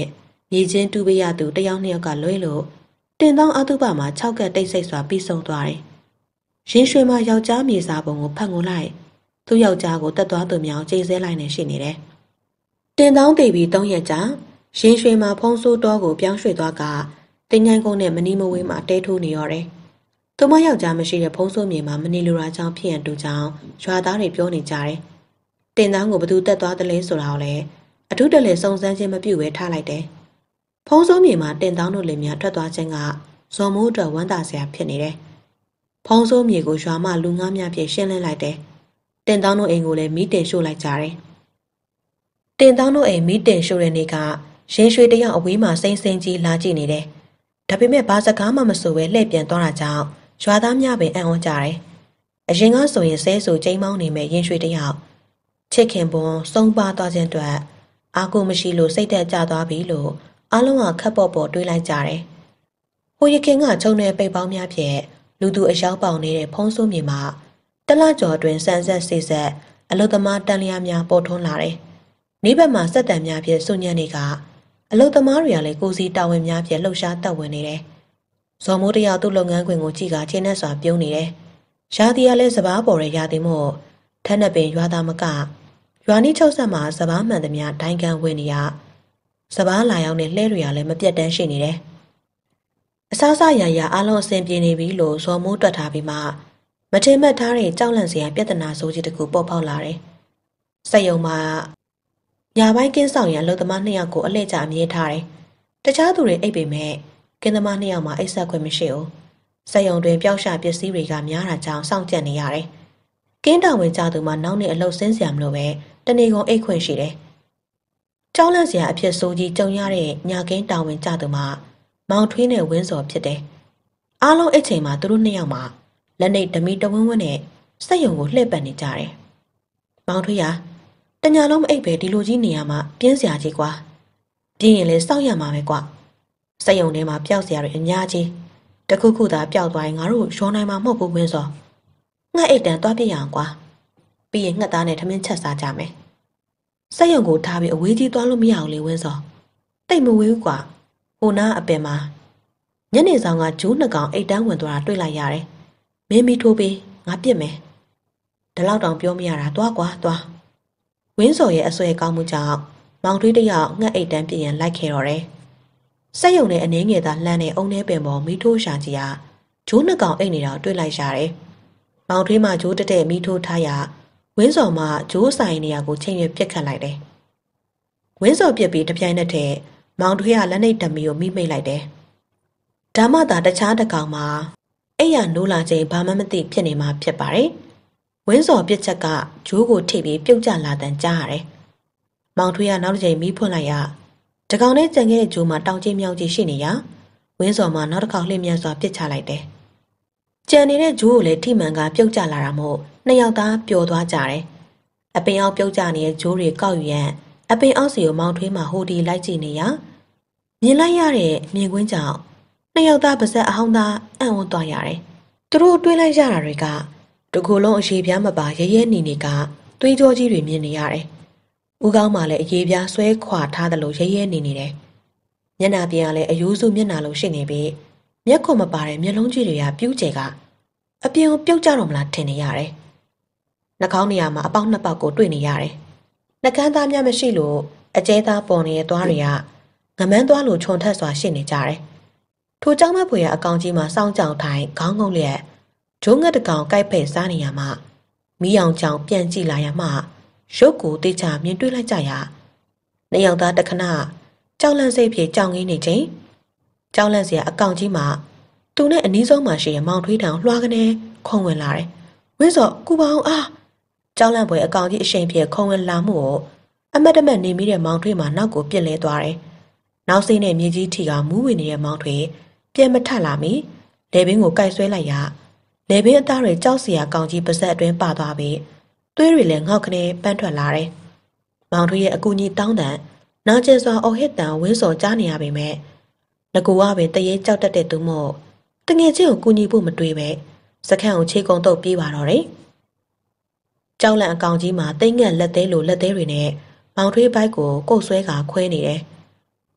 မြေချင်းတူပေးရသူတယောက်နှစ်ယောက်ကလွဲလို့တင်တောင်းအတုပမှာ6ကတ်တိတ်ဆိတ်စွာပြီးဆုံးသွားတယ်။ရင်ရွှေမှာယောက်ျားမြေစာပုံကိုဖတ်ငိုလိုက်သူ့ယောက်ျားကိုတက်သွားသူမြောင်ကျိတ်ဆဲလိုက်နေရှိနေတယ်။တင်တောင်းတည်ပြီး3ရက်ကြာရင်ရွှေမှာဖုံးဆိုးတော်ကိုပြောင်းရွှေ့သွားကတင်ញိုင်းကုန်းနဲ့မနီမဝေးမှာတဲထိုးနေရတယ်။သူမယောက်ျားမရှိတဲ့ဖုံးဆိုးမြေမှာမနီလိုရာချောင်းဖြစ်ရန်တူချောင်းရွာသားတွေပြောနေကြတယ်။တင်တောင်းကိုဘသူတက်သွားတယ်လဲဆိုတာကိုလည်းအထူးတလဲစုံစမ်းခြင်းမပြုဘဲထားလိုက်တယ်။ဖုံးဆိုးမြေမှာတင်တောင်းတို့လင်များထွက်သွားခြင်းကဇော်မိုးအတွက်ဝမ်းသာစရာဖြစ်နေတယ်။ဖုံးဆိုးမြေကိုရွာမလူငါးများဖြင့်ရှင်းလင်းလိုက်တယ်။တင်တောင်းတို့အိမ်ကိုလည်းမီးတင်ရှို့လိုက်ကြတယ်။တင်တောင်းတို့အိမ်မီးတင်ရှို့တဲ့နေ့ကရင်ရွှေတယောက်အဝေးမှာစိမ့်စိမ့်ကြီးလာကြည့်နေတယ်။ဒါပေမဲ့ဘာစကားမှမဆိုဘဲလှည့်ပြန်သွားတာကြောင့်ရွာသားများပင်အံ့ဩကြတယ်။အရင်ကဆိုရင်ဆဲဆူကျိမ်းမောင်းနေမဲ့ရင်ရွှေတယောက်ချစ်ခင်ပွန်စုံပါသွားခြင်းအတွက်အာကိုမရှိလို့စိတ်သက်ကြသွားပြီလို့အားလုံးကခက်ပေါ်ပေါ်တွေးလိုက်ကြတယ်။ဟိုရခင်ကခြုံနယ်ပိတ်ပေါင်းများဖြင့်လူသူအရောက်ပေါင်နေတဲ့ဖုံးဆိုးမြေမှာတလကျော်အတွင်းဆန်ဆက်ဆေးဆက်အလုသမားတန်လျာများပေါ်ထွန်းလာတယ်။နေ့ဘက်မှာစက်တံများဖြင့်စွညံ့နေကအလုသမားတွေကလည်းကိုစီတာဝန်များဖြင့်လှုပ်ရှားတက်ဝင်နေတယ်။ဇော်မိုးတယောက်သူ့လုပ်ငန်းခွင်ကိုကြည့်ကချင်းနဲ့စွာပြုံးနေတယ်။ရာသီကလည်းစပားပေါ်တဲ့ရာသီမို့ထက်နှစ်ပင်ရွာသားမကရွာနီးချုပ်ဆက်မှာစပားမှန်သမျှဒိုင်းကန်ဝင်နေရစပားလာရောက်တဲ့လှဲတွေကလည်းမပြတ်တမ်းရှိနေတယ်။အစားအစာရရအားလုံးအဆင်ပြေနေပြီလို့ဇော်မိုးတွက်ထားပြီးမှမထင်မှတ်ထားတဲ့ကြောက်လန့်စရာပြဿနာဆိုးကြီးတစ်ခုပေါ်ပေါက်လာတယ်။စက်ယုံမှာညာပိုင်းကင်းဆောင်ရန်လုံသမား2ယောက်ကိုအလှည့်ကျအမြဲထားတယ်။တခြားသူတွေအိပ်ပေမဲ့ကင်းသမား2ယောက်မှာအိပ်ဆက်ခွင့်မရှိဘူး။စက်ယုံတွင်ပျောက်ရှာပစ္စည်းတွေကများတာကြောင့်စောင့်ကြံ့နေရတယ်။ကင်းတော်ဝင်ကြသူမှနောက်နေ့အလုပ်ဆင်းစရာမလိုပဲတနေကုန်အိတ်ခွင့်ရှိတယ်။ကြောက်လန့်စရာအဖြစ်ဆိုးကြီးကြုံရတဲ့ညာကင်းတော်ဝင်ကြသူမှမောင်ထွေးနဲ့ဝင်းစော်ဖြစ်တယ်။အားလုံးအိတ်ချိန်မှာသူတို့2ယောက်မှာလက်နေဓမီတဝင်းဝင်းနဲ့စက်ယုံကိုလှည့်ပတ်နေကြတယ်။မောင်ထွေးကတညာလုံးမအိပ်ပဲဒီလိုကြီးနေရမှာပြင်းစရာကြီးကွာ။ပြင်းရင်လည်းစောက်ရမှာပဲကွာ။စက်ယုံထဲမှာပျောက်စရာတွေအများကြီးတခုခုသာပျောက်သွားရင်ငါတို့ရောနိုင်မှာမဟုတ်ဘူးဝင်းစော်။ငှက်အိတ်တန်သွားပြရအောင်ကွာ။ပြီးရင်ငှက်သားနဲ့ထမင်းချက်စားကြမယ်။စက်ယုံကိုထားပြီးအဝေးကြီးသွားလို့မရအောင်လေဝင်းစော်။တိတ်မဝေးဘူးကွာ။ဟိုနားအပင်မှာညနေဆောင်ကဂျူး2ကောင်အိတ်တန်းဝင်သွားတာတွေ့လိုက်ရတယ်။မင်းမီထိုးပေးငါပြစ်မယ်။ဒီလောက်တောင်ပြောမရတာသွားကွာသွား။ဝင်းစော်ရဲ့အဆွဲကောင်းမှုကြောင့်မောင်ထွေးတယောက်ငှက်အိတ်တန်းပြစ်ရင်လိုက်ခဲ့တော့တယ်။စက်ယုံနဲ့အနေငယ်သာလှမ်းတဲ့အုံထဲပင်ပေါ်မီထိုးရှာကြည့်ရဂျိုး2ကောင်အိတ်နေတာတွေ့လိုက်ရတယ်။မောင်ထွေးမှဂျိုးတက်တဲ့မီထိုးထားရဝင်းစော်မှဂျိုးဆိုင်နေရာကိုချိန်ရပြစ်ခတ်လိုက်တယ်။ဝင်းစော်ပြစ်ပြီးတပြိုင်နက်တည်းမောင်ထွေးကလက်နှိပ်ဓမီကိုမိမိတ်လိုက်တယ်။ဒါမှသာတခြားတစ်ကောင်မှာအိယာနိုးလာချိန်ဘာမှမသိဖြစ်နေမှဖြစ်ပါတယ်။ဝင်းစော်ပြစ်ချက်ကဂျိုးကိုထိပြီးပြုတ်ကျလာတန်ကြားရတယ်။မောင်ထွေးကနောက်တစ်ချိန်မီးဖွင့်လိုက်ရတကောင်နဲ့ကြံခဲ့တဲ့ဂျိုးမှာတောင်ကြီးမြောင်ကြီးရှိနေရဝင်းစော်မှာနောက်တစ်ခေါက်လှည့်မြန်စွာပစ်ချလိုက်တယ်။ကြံနေတဲ့ဂျိုးကိုလည်းထိမှန်ကပြုတ်ကျလာတာမို့2ယောက်သားပျော်သွားကြတယ်။အပင်အောက်ပြုတ်ကျနေတဲ့ဂျိုးတွေကောက်ယူရန်အပင်အောက်စီကိုမောင်ထွေးမှဟိုဒီလိုက်ကြည့်နေရမြင်လိုက်ရတဲ့မြင်ကွင်းကြောင့်2ယောက်သားပါဇက်အဟောင်းသားအံ့ဩသွားရတယ်။သူတို့တွေးလိုက်ရတာတွေကတကူလုံးအရေးပြားမပါရဲရဲနေနေကသွေးကြောကြီးတွေမြင်နေရတယ်။ဦးကောင်းမှလည်းအရေးပြားဆွဲခွာထားတယ်လို့ရဲရဲနေနေတယ်။မျက်နှာပြင်ကလည်းအယိုးစုမျက်နှာလိုရှိနေပြီးမျက်ခွန်မပါတဲ့မျက်လုံးကြီးတွေကပြူးကျဲကအပြင်ကိုပြုတ်ကြတော့မလားထင်နေရတယ်။နှာခေါင်းနေရာမှာအပေါက်2ပေါက်ကိုတွေ့နေရတယ်။နှကန်းသားများမရှိလို့အကျဲသားပေါ်နေတဲ့သွားတွေကငမန်းသွားလို့ခြုံထက်စွာရှိနေကြတယ်။ထိုကြောင့်မဖွေရအကောင်ကြီးမှာစောင်းကြောင်ထိုင်ခေါင်းငုံလျက်ဂျိုးငှက်တကောင်ကိုက်ဖက်စားနေရမှမီးအောင်ကြောင်ပြန်ကြည့်လာရမှရုပ်ကိုတေချာမြင်တွေ့လိုက်ကြရ။နှစ်ယောက်သားတခဏကြောက်လန့်စိတ်ဖြင့်ကြောင်ငင်းနေချိန်ကြောက်လန့်စရာအကောင်ကြီးမှာသူနဲ့အနီးဆုံးမှာရှိတဲ့မောင်ထွေးတောင်လွှာကနေခုံဝင်လာတယ်။ဝင်းစော်ကူပါအောင်အားကြောက်လန့်ပွဲအကောင်ကြီးအရှိန်ဖြင့်ခုံဝင်လာမှုကိုအမတ်တမတ်နေမိတဲ့မောင်ထွေးမှာနောက်ကိုပြစ်လဲသွားတယ်။နောက်စိမ့်နဲ့မြေကြီးထီကမူးဝင်နေတဲ့မောင်ထွေးပြန်မထလာမီလေဘင်းကိုကိုက်ဆွဲလိုက်ရလေဘင်းအသားတွေကြောက်စရာကောင်ကြီးပါဇက်အတွင်းပါသွားပြီးသွေးတွေလည်းငေါက်ခနဲပန်းထွက်လာတယ်။မောင်ထွေးရဲ့အကူကြီးတောင်းတန်နာကျင်စွာအော်ဟစ်တန်ဝင်းစော်ကြားနေရပေမဲ့ငကူကပင်တရေကြောက်တတ်တဲ့သူမို့တငယ်ချင်းကိုကူညီဖို့မတွေးပဲစခန်းကိုခြေကုံတုပ်ပြေးပါတော့တယ်။ကြောက်လန့်အကောင်ကြီးမှာတိတ်ငက်လက်သေးလိုလက်သေးတွေနဲ့မောင်ထွေးဘိုက်ကိုကုတ်ဆွဲကခွဲနေတယ်။သူ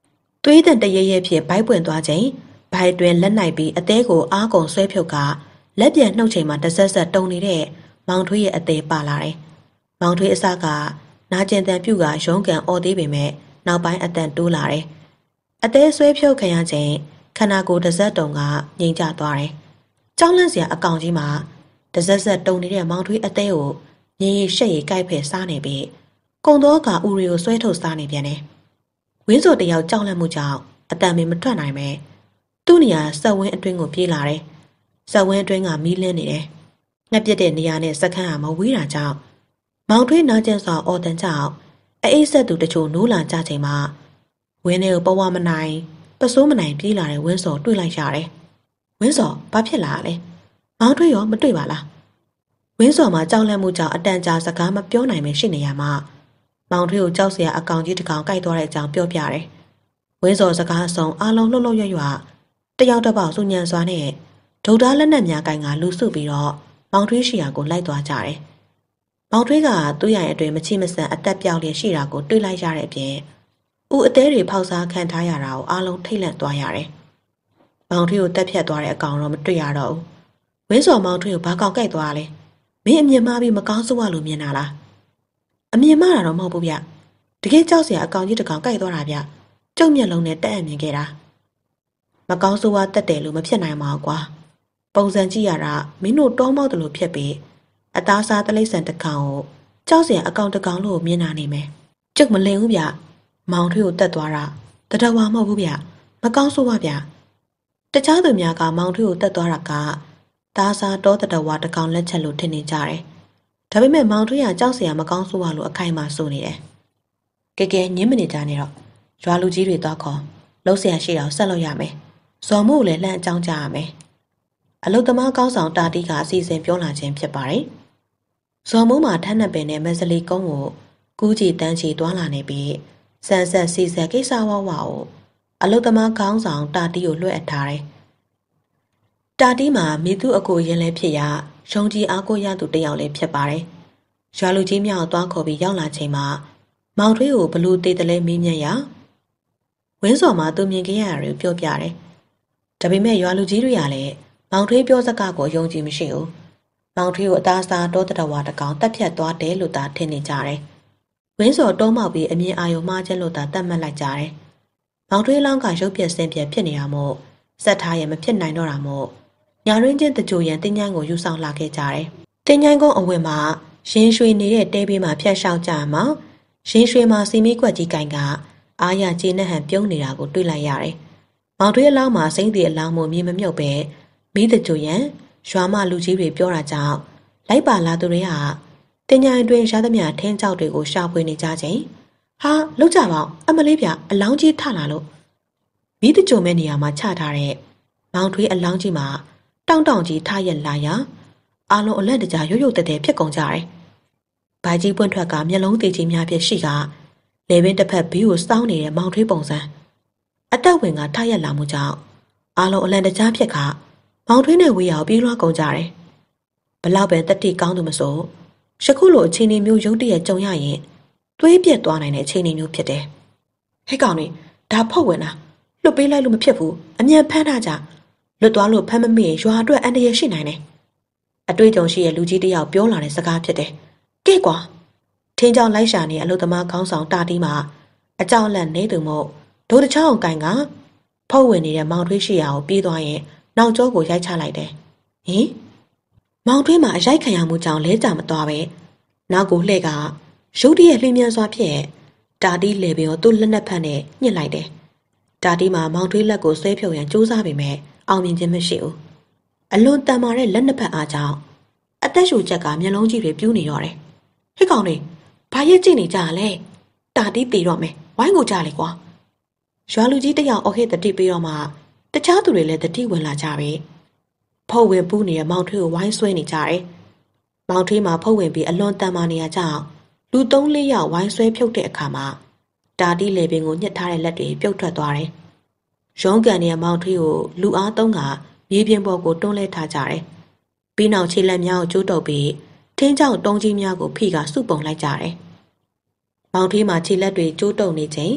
သွေးတန်တရရဲ့ဖြစ်ဘိုက်ပွင့်သွားချိန်ဘိုက်တွင်လက်နိုင်ပြီးအသေးကိုအားကုန်ဆွဲဖြုတ်ကလက်ပြန်နှုတ်ချိန်မှာတဆက်ဆက်တုံနေတဲ့မောင်ထွေးရဲ့အသေးပါလာတယ်။မောင်ထွေးအစကနာကျင်တန်ပြုတ်ကရုံးကန်အော်သေးပေမဲ့နောက်ပိုင်းအတန်တိုးလာတယ်။အသေးဆွဲဖြုတ်ခံရချိန်ခန္ဓာကိုယ်တစ်စက်တုံကငြိမ်ကျသွားတယ်။ကြောက်လန့်စရာအကောင်ကြီးမှာတစ်စက်ဆက်တုံနေတဲ့မောင်ထွေးအသေးကိုငြိမ်ရရှက်ရကြိုက်ဖက်စားနေပြီးကုံတော့ကဥရီကိုဆွဲထုတ်စားနေပြန်တယ်။ဝင်းစော်တယောက်ကြောက်လန့်မှုကြောင့်အတန်မထွက်နိုင်ပဲသူ့နေရာဆက်ဝင်းအတွင်းကိုပြေးလာတယ်။ဆက်ဝင်းအတွင်းကမီးလင်းနေတယ်။ငှက်ပြက်တဲ့နေရာနဲ့စက္ကန့်ဟာမဝေးတာကြောင့်မောင်ထွေးနာကျင်စွာအော်တန်ကြောင့်အိတ်ဆက်သူတချို့နိုးလာကြချိန်မှာဝင်းထဲကိုပဝမနိုင်ပစိုးမနိုင်ပြေးလာတဲ့ဝင်းစော်တွေ့လိုက်ရတယ်။ဝင်းစော်ဘာဖြစ်လာလဲ။မောင်ထွေးရောမတွေ့ပါလား။ဝင်းစော်မှာကြောက်လန့်မှုကြောင့်အတန်ကြာစကားမပြောနိုင်ပဲရှိနေရမှာမောင်ထွေးကိုကြောက်စရာအကောင်ကြီးတစ်ကောင်ကြိုက်သွားတဲ့အကြောင်းပြောပြတယ်။ဝင်းစော်စကားဆုံးအားလုံးလှုပ်လှုပ်ရွရွတယောက်တစ်ပေါက်စုညံစွာနဲ့ဒုတ်သားလက်နက်များကိုင်ကလူစုပြီးတော့မောင်ထွေးရှိရာကိုလိုက်သွားကြတယ်။မောင်ထွေးကသူ့ရိုင်အတွင်မချိမဆန်အသက်ပြောက်လျက်ရှိတာကိုတွေ့လိုက်ရတဲ့အပြင်ဦးအသေးတွေဖောက်စားခံထားရတာကိုအားလုံးထိတ်လန့်သွားရတယ်။မောင်ထွေးကိုတက်ဖြတ်သွားတဲ့အကောင်တော့မတွေ့ရတော့ဘူး။ဝင်းစော်မောင်ထွေးကိုဘာကောင်ကြိုက်သွားလဲ။မင်းအမြင်မှားပြီးမကောင်းဆိုးရလို့မြင်တာလား။အမြင်မှားတာတော့မဟုတ်ဘူးဗျ။တကယ်ကြောက်စရာအကောင်ကြီးတစ်ကောင်ကြိုက်သွားတာဗျ။ကျုံမျက်လုံးနဲ့တက်အမြင်ခဲ့တာ။မကောင်းဆိုးဝါးတက်တယ်လို့မဖြစ်နိုင်ပါဘူးကွာပုံစံကြည့်ရတာမင်းတို့တောမောက်တယ်လို့ဖြစ်ပြီးအသားစားတလိษံတစ်ကောင်ကိုကြောက်စရာအကောင်တစ်ကောင်လို့မြင်နာနေမယ်ကျုပ်မလင်ဘူးဗျမောင်ထွေးကိုတက်သွားတာတတဝါမဟုတ်ဘူးဗျမကောင်းဆိုးပါဗျတခြားသူများကမောင်ထွေးကိုတက်သွားတာကသားစားတောတတဝါတစ်ကောင်လက်ချက်လို့ထင်နေကြတယ်ဒါပေမဲ့မောင်ထွေးကကြောက်စရာမကောင်းဆိုးပါလို့အခိုင်အမာဆိုနေတယ်ကဲကဲညင်းမနေကြနဲ့တော့ရွာလူကြီးတွေသွားခေါ်လှုပ်เสียရှိတော့ဆက်လို့ရမယ်ဇော်မှုကိုလည်းလှမ်းအကြောင်းကြားရမယ်။အလုတ်သမားကောင်းဆောင်တာတီကအစီအစဉ်ပြောလာခြင်းဖြစ်ပါတယ်။ဇော်မှုမှာထန်းနှစ်ပင်နဲ့မက်စလီကုန်းကိုကူးကြည့်တန်းချီသွားလာနေပြီးဆန်ဆက်စီဆက်ကိစ္စဝဝကိုအလုတ်သမားကောင်းဆောင်တာတီကိုလွှဲအပ်ထားတယ်။တာတီမှာမိသူအကိုရင်လည်းဖြစ်ရရုံကြီးအားကိုရသူတယောက်လည်းဖြစ်ပါတယ်။ရွာလူကြီးမြောက်သွားခေါ်ပြီးရောက်လာချိန်မှာမောင်ထွေးကိုဘလူသေးတယ်လဲမင်းမြတ်ရဝင်းစော်မှာသူမြင်ခဲ့ရတာကိုပြောပြတယ်။ဒါပေမဲ့ရွာလူကြီးတွေကလည်းမောင်ထွေးပြောစကားကိုယုံကြည်မရှိဘူး။မောင်ထွေးကိုအသားစားတောတတဝါတကောင်တက်ဖြတ်သွားတယ်လို့သာထင်နေကြတယ်။ဝင်းစော်တုံးမောက်ပြီးအမြင်အာရုံမှားခြင်းလို့သာသတ်မှတ်လိုက်ကြတယ်။မောင်ထွေးလောင်းကရုပ်ပြက်ဆင်းပြက်ဖြစ်နေတာမို့စက်ထားရမဖြစ်နိုင်တော့တာမို့ညာရင်းချင်းတကြိုရန်တင်းញိုင်းကိုယူဆောင်လာခဲ့ကြတယ်။တင်းញိုင်းကုန်းအဝတ်မှာရင်းရွှေနေတဲ့တဲပေးမှာဖျက်လျှောက်ကြမှာရင်းရွှေမှာစီမီကွက်ကြီးကင်ကအားရကျေနပ်ဟန်ပြုံးနေတာကိုတွေ့လိုက်ရတယ်။မောင်ထွေးအလောင်းမှာစိမ့်တီအလောင်းမို့မြေမမြုပ်ပဲမိတကြိုရန်ရွာမလူကြီးတွေပြောတာကြောင့်လိုက်ပါလာသူတွေကတင်ညာအတွင်းရသမျှထင်းကြောက်တွေကိုရှာဖွေနေကြချိန်ဟာလောက်ကြပါအမလေးပြအလောင်းကြီးထလာလို့မိတကြိုမဲ့နေရာမှာချထားတဲ့မောင်ထွေးအလောင်းကြီးမှာတောင့်တောင့်ကြီးထားရက်လာရအားလုံးအလက်တကြရုပ်ရုပ်တဲတဲဖြစ်ကုန်ကြတယ်။ဘာကြီးပွင့်ထွက်ကမျက်လုံးသေးကြီးများဖြစ်ရှိကလေပင်တစ်ဖက်ဘီးကိုစောင်းနေတဲ့မောင်ထွေးပုံစံအသက်ဝင်ကထားရက်လာမှုကြောင့်အားလုံးအလန့်တကြားဖြစ်ခမောင်ထွေးနဲ့ဝေးရောက်ပြေးလွှားကုန်ကြတယ်။ဘလောက်ပဲတက်တိကောင်းသူမဆိုယခုလိုအခြေအနေမျိုးရုပ်တရက်ကြုံရရင်သွေးပြက်သွားနိုင်တဲ့အခြေအနေမျိုးဖြစ်တယ်။ဟဲ့ကောင်လေးဒါဖောက်ဝင်တာလွတ်ပေးလိုက်လို့မဖြစ်ဘူးအမြန်ဖမ်းထားကြလွတ်သွားလို့ဖမ်းမမိရင်ရွာအတွက်အန္တရာယ်ရှိနိုင်တယ်။အတွေ့အကြုံရှိတဲ့လူကြီးတယောက်ပြောလာတဲ့စကားဖြစ်တယ်။ကဲကွာထင်းကြောင်လိုက်ရှာနေအလုသမားကောင်းဆောင်တာတီးမှာအကြောင်းလန့်နေသူမို့ဒိုတချောင်းကိုင်ကဖုတ်ဝင်နေတဲ့မောင်ထွေးရှိရာကိုပြေးသွားရင်နောက်ကျောကိုရိုက်ချလိုက်တယ်။ဟင်မောင်ထွေးမှာအရိုက်ခံရမှုကြောင့်လဲကြမသွားပဲနောက်ကိုလှဲ့ကရုတ်တရက်လျင်မြန်စွာဖြင့်တာတီးလေပင်ကိုသူ့လက်နက်ဖက်နဲ့ညှစ်လိုက်တယ်။တာတီးမှာမောင်ထွေးလက်ကိုဆွဲဖြုတ်ရန်ကြိုးစားပေမဲ့အောင်မြင်ခြင်းမရှိဘူး။အလွန်တန်မာတဲ့လက်နှစ်ဖက်အားကြောင့်အသက်ရှူချက်ကမျက်လုံးကြီးတွေပြူးနေရောတယ်။ဟဲ့ကောင်လေးဘာရဲ့ကြည့်နေကြလဲတာတီးတည်တော့မယ်ဝိုင်းကိုကြလေကွာရွာလူကြီးတယောက်အော်ဟစ်တတိပြီးတော့မှတခြားသူတွေလည်းတတိဝင်လာကြပြီဖုတ်ဝင်ပူးနေတဲ့မောင်ထွေးကိုဝိုင်းဆွဲနေကြတယ်မောင်ထွေးမှာဖုတ်ဝင်ပြီးအလွန်တန်မာနေရကြောင်းလူ3-4ယောက်ဝိုင်းဆွဲဖြုတ်တဲ့အခါမှာတာတီးလေပင်ကိုညှစ်ထားတဲ့လက်တွေပြုတ်ထွက်သွားတယ်ရုံးကန်နေတဲ့မောင်ထွေးကိုလူအား3ကမြေပြင်ပေါ်ကိုတွန်းလဲထားကြတယ်ပြီးနောက်ခြေလက်များကိုကျိုးတုပ်ပြီးထင်းကြောင်တုံးကြီးများကိုဖိကစုပုံလိုက်ကြတယ်မောင်ထွေးမှာခြေလက်တွေကျိုးတုပ်နေချိန်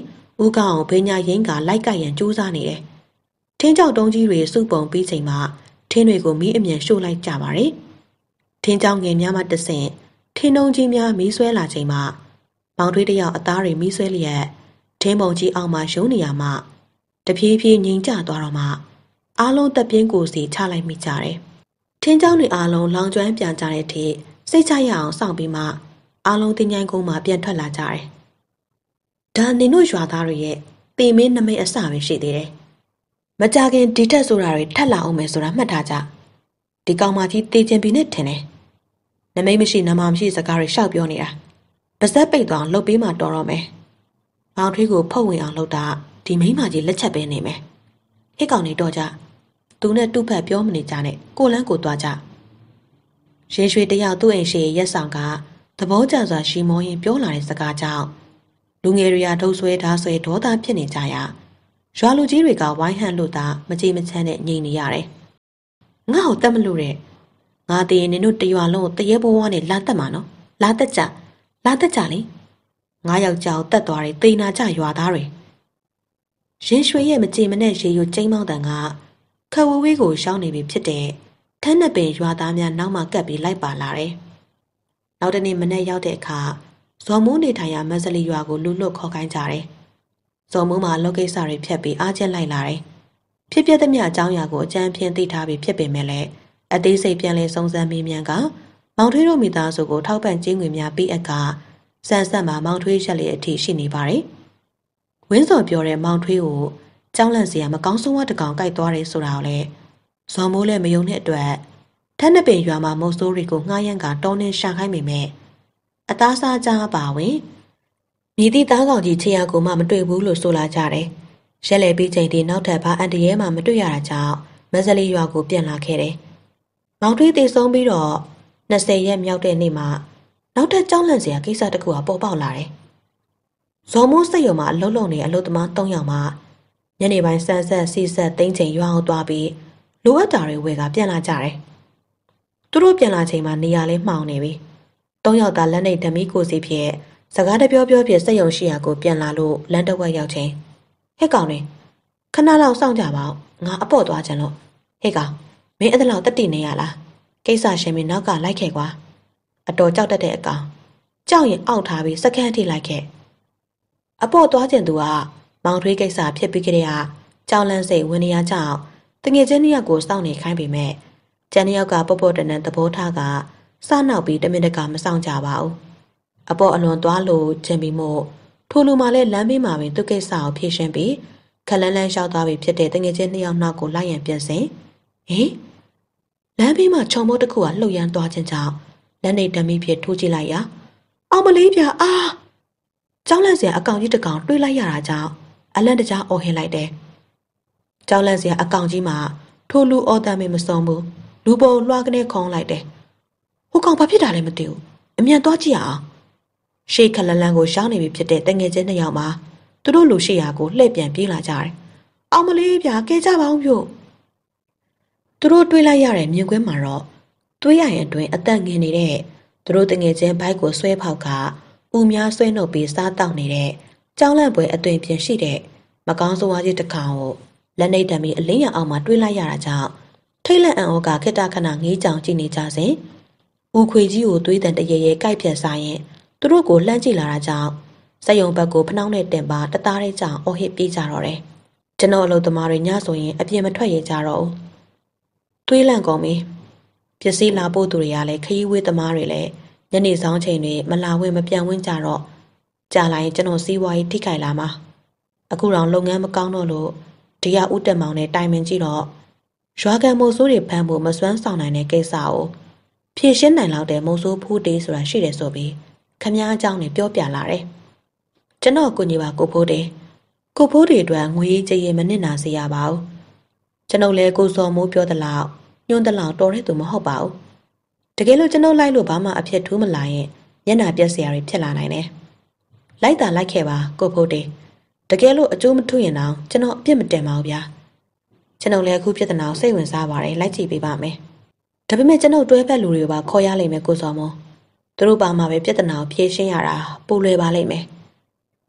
ဦးကောင်ဘေးညာရင်းကလိုက်ကရန်ကြိုးစားနေတယ်။ထင်းကြောက်တုံးကြီးတွေစုပုံပြီးချိန်မှာထင်းတွေကိုမီးအမြန်ရှို့လိုက်ကြပါတယ်။ထင်းကြောက်ငယ်များမှတဆင့်ထင်းတုံးကြီးများမီးဆွဲလာချိန်မှာမောင်ထွေးတယောက်အသားတွေမီးဆွဲလျက်ထင်းပုံကြီးအောက်မှာရုံးနေရမှတဖြည်းဖြည်းငြိမ်ကျသွားတော့မှအားလုံးတပ်ပြင်းကိုစီချလိုက်မိကြတယ်။ထင်းကြောက်တွေအားလုံးလောင်ကျွမ်းပြန်ကြတဲ့ထိစိတ်ချရအောင်စောင့်ပြီးမှအားလုံးတင်းញိုင်းကုန်းမှာပြန်ထွက်လာကြတယ်။ဒါနင်တို့ရွာသားတွေရဲ့ပေမင်းနမိတ်အစပဲရှိသေးတယ်။မကြခင်ဒီတက်ဆိုတာတွေထက်လာအောင်မယ်ဆိုတာမှတ်ထားကြ။ဒီကောင်မကြီးတေချင်ပြီနဲ့ထင်တယ်။နမိတ်မရှိနမမရှိစကားတွေရှောက်ပြောနေတာ။ပါဇက်ပိတ်သွားလှုပ်ပေးမှတော်တော့မယ်။မောင်ထွေးကိုဖုတ်ဝင်အောင်လှုပ်တာဒီမိန်းမကြီးလက်ချက်ပဲနေမယ်။ဟစ်ကောင်နေတော့ကြ။သူနဲ့တူဖက်ပြောမနေကြနဲ့ကိုလန်းကိုသွားကြ။ရေရွှေတယောက်သူ့အိမ်ရှိရက်ဆောင်ကသဘောကျစွာရှီမောရင်ပြောလာတဲ့စကားကြောင့်လူငယ်တွေကဒုတ်ဆွဲဓာဆွဲဒေါသဖြစ်နေကြရရွာလူကြီးတွေကဝိုင်းဟန်လို့သာမကြည်မချမ်းနဲ့ငြိမ်နေရတယ်။ငါ့ကိုတတ်မလို့တဲ့ငါတည်ရင်နင်တို့တရွာလုံးကိုတရေဘဝနဲ့လာတက်မှာနော်လာတက်ကြလေငါယောက်ျားကိုတတ်သွားတယ်တိန်နာကြရွာသားတွေရင်ရွှေရဲ့မကြည်မနဲ့ရေယူကျိန်းမောင်းတန်ကခဝဝေးကိုရှောင်းနေပြီဖြစ်တဲ့ထန်းနှစ်ပင်ရွာသားများနောက်မှကပ်ပြီးလိုက်ပါလာတယ်။နောက်တနေ့မနေ့ရောက်တဲ့အခါဇော်မိုးနေထိုင်ရာမဆလီရွာကိုလူလွတ်ခေါ်ခိုင်းကြတယ်။ဇော်မိုးမှာလောကိစ္စတွေဖြတ်ပြီးအားကျက်လိုက်လာတယ်။ဖြစ်ပျက်သမျှအကြောင်းအရာကိုအကြံဖြင့်သိထားပြီးဖြစ်ပေမဲ့လည်းအသေးစိတ်ပြန်လဲစုံစမ်းမေးမြန်းကမောင်ထွေးတို့မိသားစုကိုထောက်ပံ့ခြင်းငွေများပေးအပ်ကစမ်းဆက်မှာမောင်ထွေးရက်လေအထိရှိနေပါတယ်။ဝင်းစော်ပြောတဲ့မောင်ထွေးကိုကြောင်းလန့်စရာမကောင်းဆုံးဝတကောင်ကြိုက်သွားတယ်ဆိုတာကိုလည်းဇော်မိုးလည်းမယုံတဲ့အတွက်ထန်းနှစ်ပင်ရွာမှာမုတ်ဆိုးတွေကိုငှားရမ်းကတောင်းနှင်းရှာခိုင်းမိမယ်အသားစားကြပါဝင်မြည်သည့်သားကောင်ကြီးခြေရကိုမှမတွေ့ဘူးလို့ဆိုလာကြတယ်။ရက်လေပြီးချိန်ထိနောက်ထပ်ဘာအန်တရဲမှမတွေ့ရတာကြောင့်မဆလီရွာကိုပြန်လာခဲ့တယ်။မောင်ထွေးသေဆုံးပြီးတော့20ရက်မြောက်တဲ့နေ့မှာနောက်ထပ်ကြောင်းလန့်စရာကိစ္စတစ်ခုကပေါ်ပေါက်လာတယ်။ဇော်မိုးစိတ်ရုံမှာအလုံးလုံးနေအလုပ်သမား3ယောက်မှညနေပိုင်းဆန်းဆက်စီဆက်သိမ်းချိန်ရွာအောင်သွားပြီးလိုအပ်တာတွေဝယ်ကပြန်လာကြတယ်။သူတို့ပြန်လာချိန်မှာနေရာလေးမှောင်နေပြီ။3ယောက်သားလက်နဲ့ဓမီကိုစီဖြစ်စကားတပြောပြောဖြစ်စိတ်ယုံရှိရာကိုပြန်လာလို့လမ်းတစ်ဝက်ရောက်ချိန်ဟဲ့ကောင်နေခဏလောက်စောင့်ကြပါဦးငါအပေါ့သွားချင်လို့ဟဲ့ကောင်မင်းအဲ့ဒါလောက်တက်တည်နေရလားကိစ္စရှင်မင်းနောက်ကလိုက်ခဲ့ကွာအတော်ကြောက်တတ်တဲ့အကောင်ကြောက်ရင်အောက်ထားပြီးစက္ကန့်ထိလိုက်ခဲ့အပေါ့သွားချင်သူကမောင်ထွေးကိစ္စဖြစ်ပြီးကြတဲ့ဟာကြောက်လန့်စိတ်ဝင်နေရကြအောင်တငယ်ချင်းနှစ်ယောက်ကိုစောင့်နေခိုင်းပေမဲ့ကျန်နှစ်ယောက်ကပေါ့ပေါ့တန်တန်သဘောထားကစားနောက်ပြီးတမင်တကာမဆောင်ကြပါဘူးအပေါ့အလွန်သွားလို့ချင်ပြီးမို့ထိုလူမှလည်းလမ်းဘေးမှာပင်သူကိစ္စကိုဖြေရှင်းပြီးခလန်းလန်းလျှောက်သွားပြီးဖြစ်တဲ့တငယ်ချင်းနှစ်ယောက်နောက်ကိုလိုက်ရန်ပြန်စဉ်ဟင်လမ်းဘေးမှာခြုံမိုးတစ်ခုကလှုပ်ရမ်းသွားခြင်းကြောင့်လက်နေဓမီဖြစ်ထိုးကြည့်လိုက်ရာအောင်မလေးပြအာကြောက်လန့်စရာအကောင်ကြီးတစ်ကောင်တွေးလိုက်ရတာကြောင့်အလန့်တကြားအော်ဟစ်လိုက်တယ်ကြောက်လန့်စရာအကောင်ကြီးမှာထိုလူအော်တမ်းမစုံဘူးလူပုံလွှားကနေခေါင်းလိုက်တယ်ဟိုကောင်ဘာဖြစ်တာလဲမသိဘူးအမြန်သွားကြည့်အောင်ရှေ့ခလလန်းကိုရှောင်းနေပြီဖြစ်တဲ့တငယ်ချင်းနှစ်ယောက်မှာသူတို့လူရှိရာကိုလှည့်ပြန်ပြေးလာကြတယ်အောင်မလေးပြကဲကြပါအောင်ပြို့သူတို့တွေးလိုက်ရတဲ့မြင်ကွင်းမှာတော့တွေးရရင်အတွင်းအသက်ငင်နေတဲ့သူတို့တငယ်ချင်းဘိုက်ကိုဆွဲဖောက်ကဦးများဆွဲနှုတ်ပြီးစားတောက်နေတဲ့ကြောင်းလန့်ပွဲအသွင်ပြင်ရှိတဲ့မကောင်းဆုံးဝါးကြီးတစ်ကောင်ကိုလက်နေတံမီအလင်းရအောင်မှာတွေးလိုက်ရတာကြောင့်ထိတ်လန့်အံ့ဩကခိတ္တခဏငေးကြောင်ကြည့်နေကြစဉ်ဦးခွေကြီးကိုသွေးတန်တရေရဲကြိုက်ပြတ်စားရင်သူတို့ကိုလှမ်းကြည့်လာတာကြောင့်စက်ယုံဘက်ကိုဖနှောင်းနဲ့တင်ပါတသားလေးကြောင်အော်ဟစ်ပြေးကြတော့တယ်ကျွန်တော်အလုပ်သမားတွေညဆိုရင်အပြင်မထွက်ရကြတော့ဘူးသွေးလန့်ကုန်ပြီပစ္စည်းလာဖို့သူတွေကလည်းခရီးဝေးသမားတွေလည်းညနေဆောင်ချိန်တွေမလာဝင်မပြန်ဝင်ကြတော့ကြာလာရင်ကျွန်တော်စီးပွားရေးထိခိုက်လာမှာအခုတော့လုပ်ငန်းမကောင်းတော့လို့ဒီကဥတက်မောင်နဲ့တိုင်ပင်ကြည့်တော့ရွာကန်မိုးဆိုးတွေဖမ်းဖို့မစွမ်းဆောင်နိုင်တဲ့ကိစ္စကိုဖြည့်ရှင်းနိုင်လောက်တဲ့မိုးဆိုးဖူးတေးဆိုတာရှိတယ်ဆိုပြီးခမ ्या အကြောင်းနဲ့ပြောပြလာတယ်ကျွန်တော်ကိုညီပါကိုဖိုးတေးအတွက်ငွေကြေးရမနစ်နာစေရပါဘူးကျွန်ုပ်လည်းကိုစော်မိုးပြောသလောက်ညွှန်းသလောက်တော်တဲ့သူမဟုတ်ပါဘူးတကယ်လို့ကျွန်ုပ်လိုက်လို့ဘာမှအဖြစ်ထူးမလာရင်ညနာပြက်စရာတွေဖြစ်လာနိုင်တယ်လိုက်တာလိုက်ခဲ့ပါကိုဖိုးတေးတကယ်လို့အကျိုးမထူးရင်တော့ကျွန်တော်အပြစ်မတင်ပါဘူးဗျာကျွန်ုပ်လည်းအခုပြဿနာကိုစိတ်ဝင်စားပါတယ်လိုက်ကြည့်ပေးပါမယ်ဒါပေမဲ့ကျွန်ုပ်တွဲဖက်လူတွေပါခေါ်ရလိမ့်မယ်ကိုစော်မိုးသူတို့ပါမှာပဲပြဿနာကိုဖြေရှင်းရတာပိုလွယ်ပါလိမ့်မယ်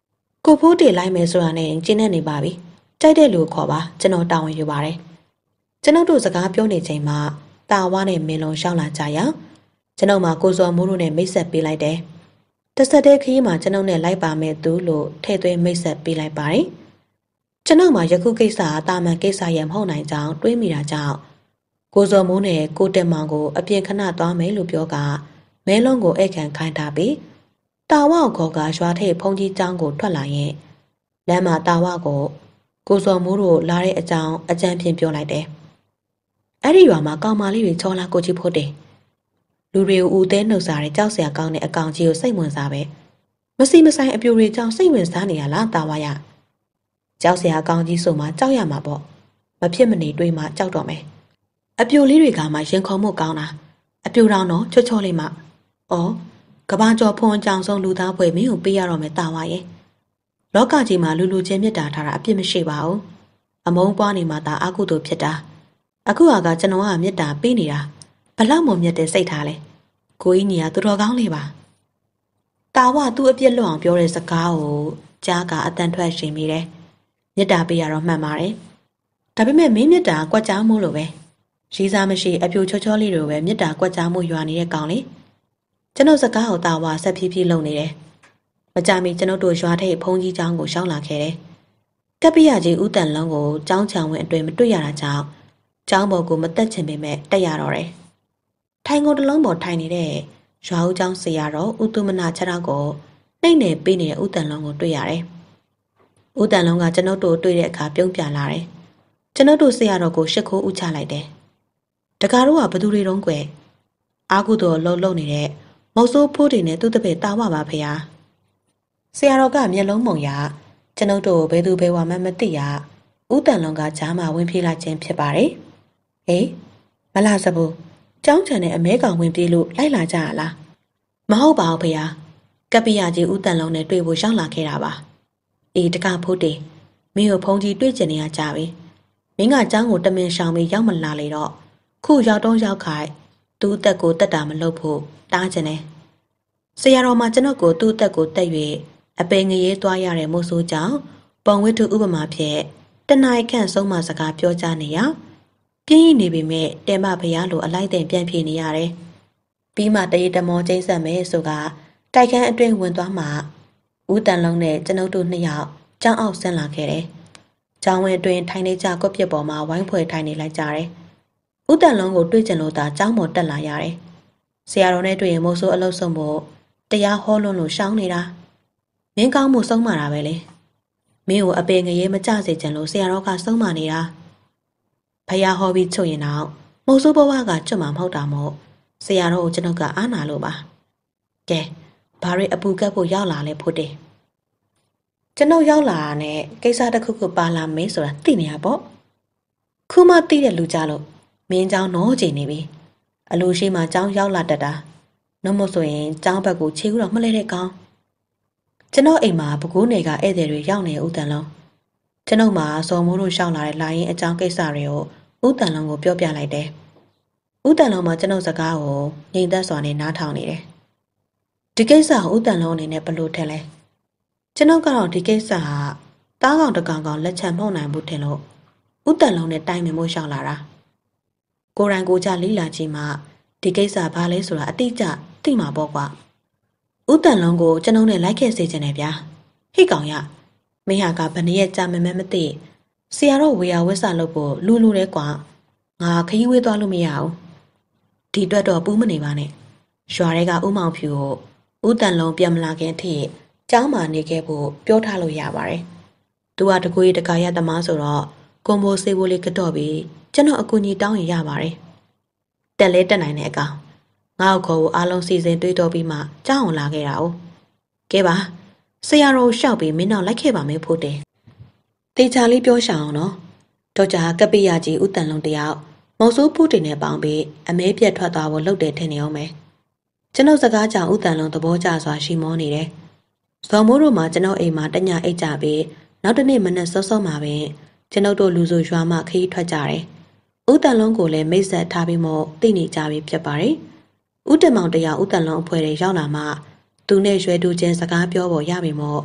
ကိုဖိုးတီလိုက်မယ်ဆိုတာနဲ့ကျင်းနေပါပြီကြိုက်တဲ့လူခေါ်ပါကျွန်တော်တာဝန်ယူပါတယ်ကျွန်ုပ်တို့စကားပြောနေချိန်မှာတာဝါနဲ့မင်းလုံးရှောက်လာကြရကျွန်ုပ်မှာကိုစော်မိုးတို့နဲ့မိတ်ဆက်ပေးလိုက်တယ်တဆက်တဲ့ခရီးမှာကျွန်ုပ်နဲ့လိုက်ပါမယ်သူလို့ထဲ့သွင်းမိတ်ဆက်ပေးလိုက်ပါတယ်ကျွန်ုပ်မှာယခုကိစ္စအတာမန်ကိစ္စရမဟုတ်နိုင်ကြောင်းတွေးမိတာကြောင့်ကိုစော်မိုးနဲ့ကိုတက်မောင်ကိုအပြင်ခဏသွားမယ်လို့ပြောကမဲလုံးကိုဧကန်ခိုင်းထားပြီးတာဝခေါ်ကရွာထိပ်ဖုန်ကြီးကျောင်းကိုထွက်လာရင်လမ်းမှာတာဝကိုစော်မိုးတို့လာတဲ့အကြောင်းအကြံဖြင့်ပြောလိုက်တယ်။အဲ့ဒီရွာမှာကောင်မလေးတွေချောလာကိုကြီးဖို့တယ်။လူတွေကိုဦးသေးနှုတ်စားတဲ့ကြောက်စရာကောင်းတဲ့အကောင်ကြီးကိုစိတ်ဝင်စားပဲ။မစီမဆိုင်အပြူတွေကြောင့်စိတ်ဝင်စားနေရလားတာဝရ။ကြောက်စရာကောင်းကြီးဆိုမှကြောက်ရမှာပေါ့။မဖြစ်မနေတွေးမှကြောက်တော့မယ်။အပြူလေးတွေကမှရင်ခုန်မှုကောင်းတာ။အပြူတောင်တော့ချောချောလေးမှ။အော်ကဘာကျော်ဖွန်ကြောင်ဆုံးလူသားပွဲမင်းကိုပေးရတော့မယ်တာဝရဲ့။လောကကြီးမှာလူချင်းမြတ်တာထားတာအပြစ်မရှိပါဘူး။အမုန်းပွားနေမှသာအကုသို့ဖြစ်တာ။အခုကကျွန်တော်ကမြတ်တာပေးနေတာဘလောက်မှမြတ်တဲ့စိတ်ထားလဲကိုကြီးညီကသူတော်ကောင်းလေးပါတာဝသူ့အပြစ်လွတ်အောင်ပြောတဲ့စကားကိုကြားကအတန်ထွက်ရှင်မိတယ်မြတ်တာပေးရတော့မှန်ပါတယ်ဒါပေမဲ့မင်းမြတ်တာကွက်ကြားမို့လို့ပဲရီးစားမရှိအပြိုချောချောလေးတွေပဲမြတ်တာကွက်ကြားမို့ရွာနေတဲ့ကောင်လေးကျွန်တော်စကားကိုတာဝဆက်ဖြည်းဖြည်းလုပ်နေတယ်မကြမီကျွန်တော်တို့ရွာထိပ်ဖုန်ကြီးကျောင်းကိုရှောင်းလာခဲ့တယ်ကပ်ပိယကြီးဦးတန်လုံးကိုကျောင်းချောင်းဝင်အတွင်မတွေ့ရတာကြောင့်ကျောင်းပေါ်ကိုမတက်ချင်ပေမဲ့တက်ရတော့တယ်။ထိုင်ကုန်တစ်လုံးပေါ်ထိုင်နေတဲ့ရွာဦးကျောင်းဆရာတော်ဦးသူမနာခြေထောက်ကိုနှိမ့်နေပေးနေတဲ့ဦးတန်လုံးကိုတွေ့ရတယ်။ဦးတန်လုံးကကျွန်ုပ်တို့တွေ့တဲ့အခါပြုံးပြန်လာတယ်။ကျွန်ုပ်တို့ဆရာတော်ကိုရှစ်ခိုးဥချလိုက်တယ်။တကားတို့ကဘသူတွေတုံးကွယ်အာကုတော်လှုပ်လှုပ်နေတဲ့မုတ်ဆိုးဖိုးတွေနဲ့သူ့တပည့်တာဝပါဖေဟာ။ဆရာတော်ကမျက်လုံးမုံရကျွန်ုပ်တို့ဘယ်သူဘယ်ဝါမှမသိရဦးတန်လုံးကကြားမှာဝင်ပြေးလိုက်ခြင်းဖြစ်ပါတယ်။ဟေးမလာစဘူးကျောင်းချန်နဲ့အမဲကောင်ဝင်ပြေးလို့လိုက်လာကြရလားမဟုတ်ပါဘူးဖေဟာကပ်ပိယကြီးဦးတန်လုံးနဲ့တွေ့ဖို့ရှောင်းလာခဲ့တာပါအေးတကဖို့တေမင်းကိုဖုန်ကြီးတွေ့ကျင်နေရကြပြီမင်းကကျောင်းကိုတမင်ရှောင်ပြီးရောက်မလာလေတော့ခုရောက်တော့ရောက်ခိုက်သူ့အသက်ကိုတက်တာမလုပ်ဖို့တားကျင်တယ်ဆရာတော်မှာကျွန်တော်ကိုသူ့အသက်ကိုတက်၍အပေငရေးသွားရတဲ့မို့ဆိုကြောင့်ပုံဝိထုဥပမာဖြင့်တနင်္ဂနွေခန့်ဆုံးမစကားပြောကြနေရပြင်းရနေပေမဲ့တဲမဖရားလိုအလိုက်တဲ့ပြန်ပြေးနေရတယ်။ပြီးမှတရေတမောကျိန်းဆက်မယ်ဆိုကတိုက်ခန်းအတွင်းဝင်သွားမှဦးတန်လုံးနဲ့ကျွန်ုပ်တို့နှစ်ယောက်ကျောင်းအောက်ဆင်းလာခဲ့တယ်။ကျောင်းဝင်အတွင်းထိုင်နေကြကွက်ပြက်ပေါ်မှာဝိုင်းဖွဲ့ထိုင်နေလိုက်ကြတယ်။ဦးတန်လုံးကိုတွေ့ကျင်လို့သာကျောင်းပေါ်တက်လာရတယ်။ဆရာတော်နဲ့တွေ့ရင်မိုးဆိုးအလုပ်ဆုံးဖို့တရားဟောလွန်းလို့ရှောင်းနေတာ။မင်းကောင်းမှုဆုံးမတာပဲလေ။မင်းကိုအပေငရေမကြစေချင်လို့ဆရာတော်ကဆုံးမနေတာ။ဖယားဟောပြီးချုပ်ရင်တော့မုတ်ဆိုးဘဝကကျွတ်မှာမဟုတ်တာမို့ဆရာတော်ကိုကျွန်ုပ်ကအားနာလို့ပါကဲဘာတွေအပူကပ်ဖို့ရောက်လာလဲဖို့တယ်ကျွန်ုပ်ရောက်လာတာနဲ့ကိစ္စတစ်ခုခုပါလာမေးဆိုတာသိနေရပေါ့ခုမှသိတဲ့လူကြလို့မင်းเจ้าနော်ကျင်နေပြီအလိုရှိမှเจ้าရောက်လာတတ်တာနှုတ်မို့ဆိုရင်เจ้าဘက်ကိုခြေကူတော့မလဲတဲ့ကောင်ကျွန်တော်အိမ်မှာပကိုးနယ်ကဧည့်သည်တွေရောက်နေဦးတန်လုံးကျွန်ုပ်မှာစော်မိုးတို့ရှောင်းလာတဲ့လာရင်အကြောင်းကိစ္စတွေကိုဦးတန်လုံးကိုပြောပြလိုက်တယ်။ဦးတန်လုံးမှာကျွန်ုပ်စကားကိုငြိမ်သက်စွာနဲ့နားထောင်နေတယ်။ဒီကိစ္စကိုဦးတန်လုံးအနေနဲ့ဘယ်လိုထင်လဲ။ကျွန်ုပ်ကတော့ဒီကိစ္စဟာတားကောင်တကောင်ကောင်လက်ချက်မဟုတ်နိုင်ဘူးထင်လို့ဦးတန်လုံးနဲ့တိုင်ပင်ဖို့ရှောင်းလာတာ။ကိုယ်တိုင်ကိုကြလိလာချင်းမှဒီကိစ္စဘာလဲဆိုတာအတိအကျသိမှာပေါ့ကွာ။ဦးတန်လုံးကိုကျွန်ုပ်နဲ့လိုက်ခဲ့စေချင်တယ်ဗျာ။ဟိကောင်ရမင်းဟာကဘယ်နည်းကြာမသိဆရာတော်ဝေယဝစ်စာလုပ်ဖို့လူတဲ့ကွာငါခရီးဝေးသွားလို့မရဘူးဒီအတွက်တော့ပူးမနေပါနဲ့ရွာတွေကဥမောင်ဖြူကိုဦးတန်လုံးပြန်မလာခင်အထိကျောင်းမှာနေခဲ့ဖို့ပြောထားလို့ရပါတယ်သူကတကူကြီးတကာရသမားဆိုတော့ကွန်ဘိုစေးဘိုးလေးကတော့ပြီးကျွန်တော်အကူကြီးတောင်းရင်ရပါတယ်တက်လဲတက်နိုင်တဲ့အကောင်ငါ့ကိုအားလုံးစီစဉ်တွေးတော်ပြီးမှကျောင်းအောင်လာခဲ့တာ哦ကဲပါဆရာတော်ရှောက်ပြီးမင်းတော့လိုက်ခဲ့ပါမယ်ဖို့တယ်တေချာလေးပြောရှောင်အောင်နော်ဒေါက်တာကပိယကြီးဦးတန်လုံးတယောက်မုတ်ဆိုးဖူးတင်နဲ့ပေါင်းပြီးအမဲပြတ်ထွက်သွားဖို့လှုပ်တယ်ထင်နေအောင်မယ်ကျွန်ုပ်စကားကြောင့်ဦးတန်လုံးသဘောကျစွာရှိမောနေတယ်ဇော်မိုးတို့မှာကျွန်ုပ်အိမ်မှာတညအိတ်ကြပြီးနောက်တစ်နေ့မနက်စောစောမှာပဲကျွန်ုပ်တို့လူစုရွာမှခရီးထွက်ကြတယ်ဦးတန်လုံးကိုလည်းမိတ်ဆက်ထားပြီးမှသိနေကြပြီဖြစ်ပါတယ်ဦးတင်မောင်တယောက်ဦးတန်လုံးအဖွဲတွေရောက်လာမှသူနဲ့ရွှဲတူချင်းစကားပြောဖို့ရပြီမို့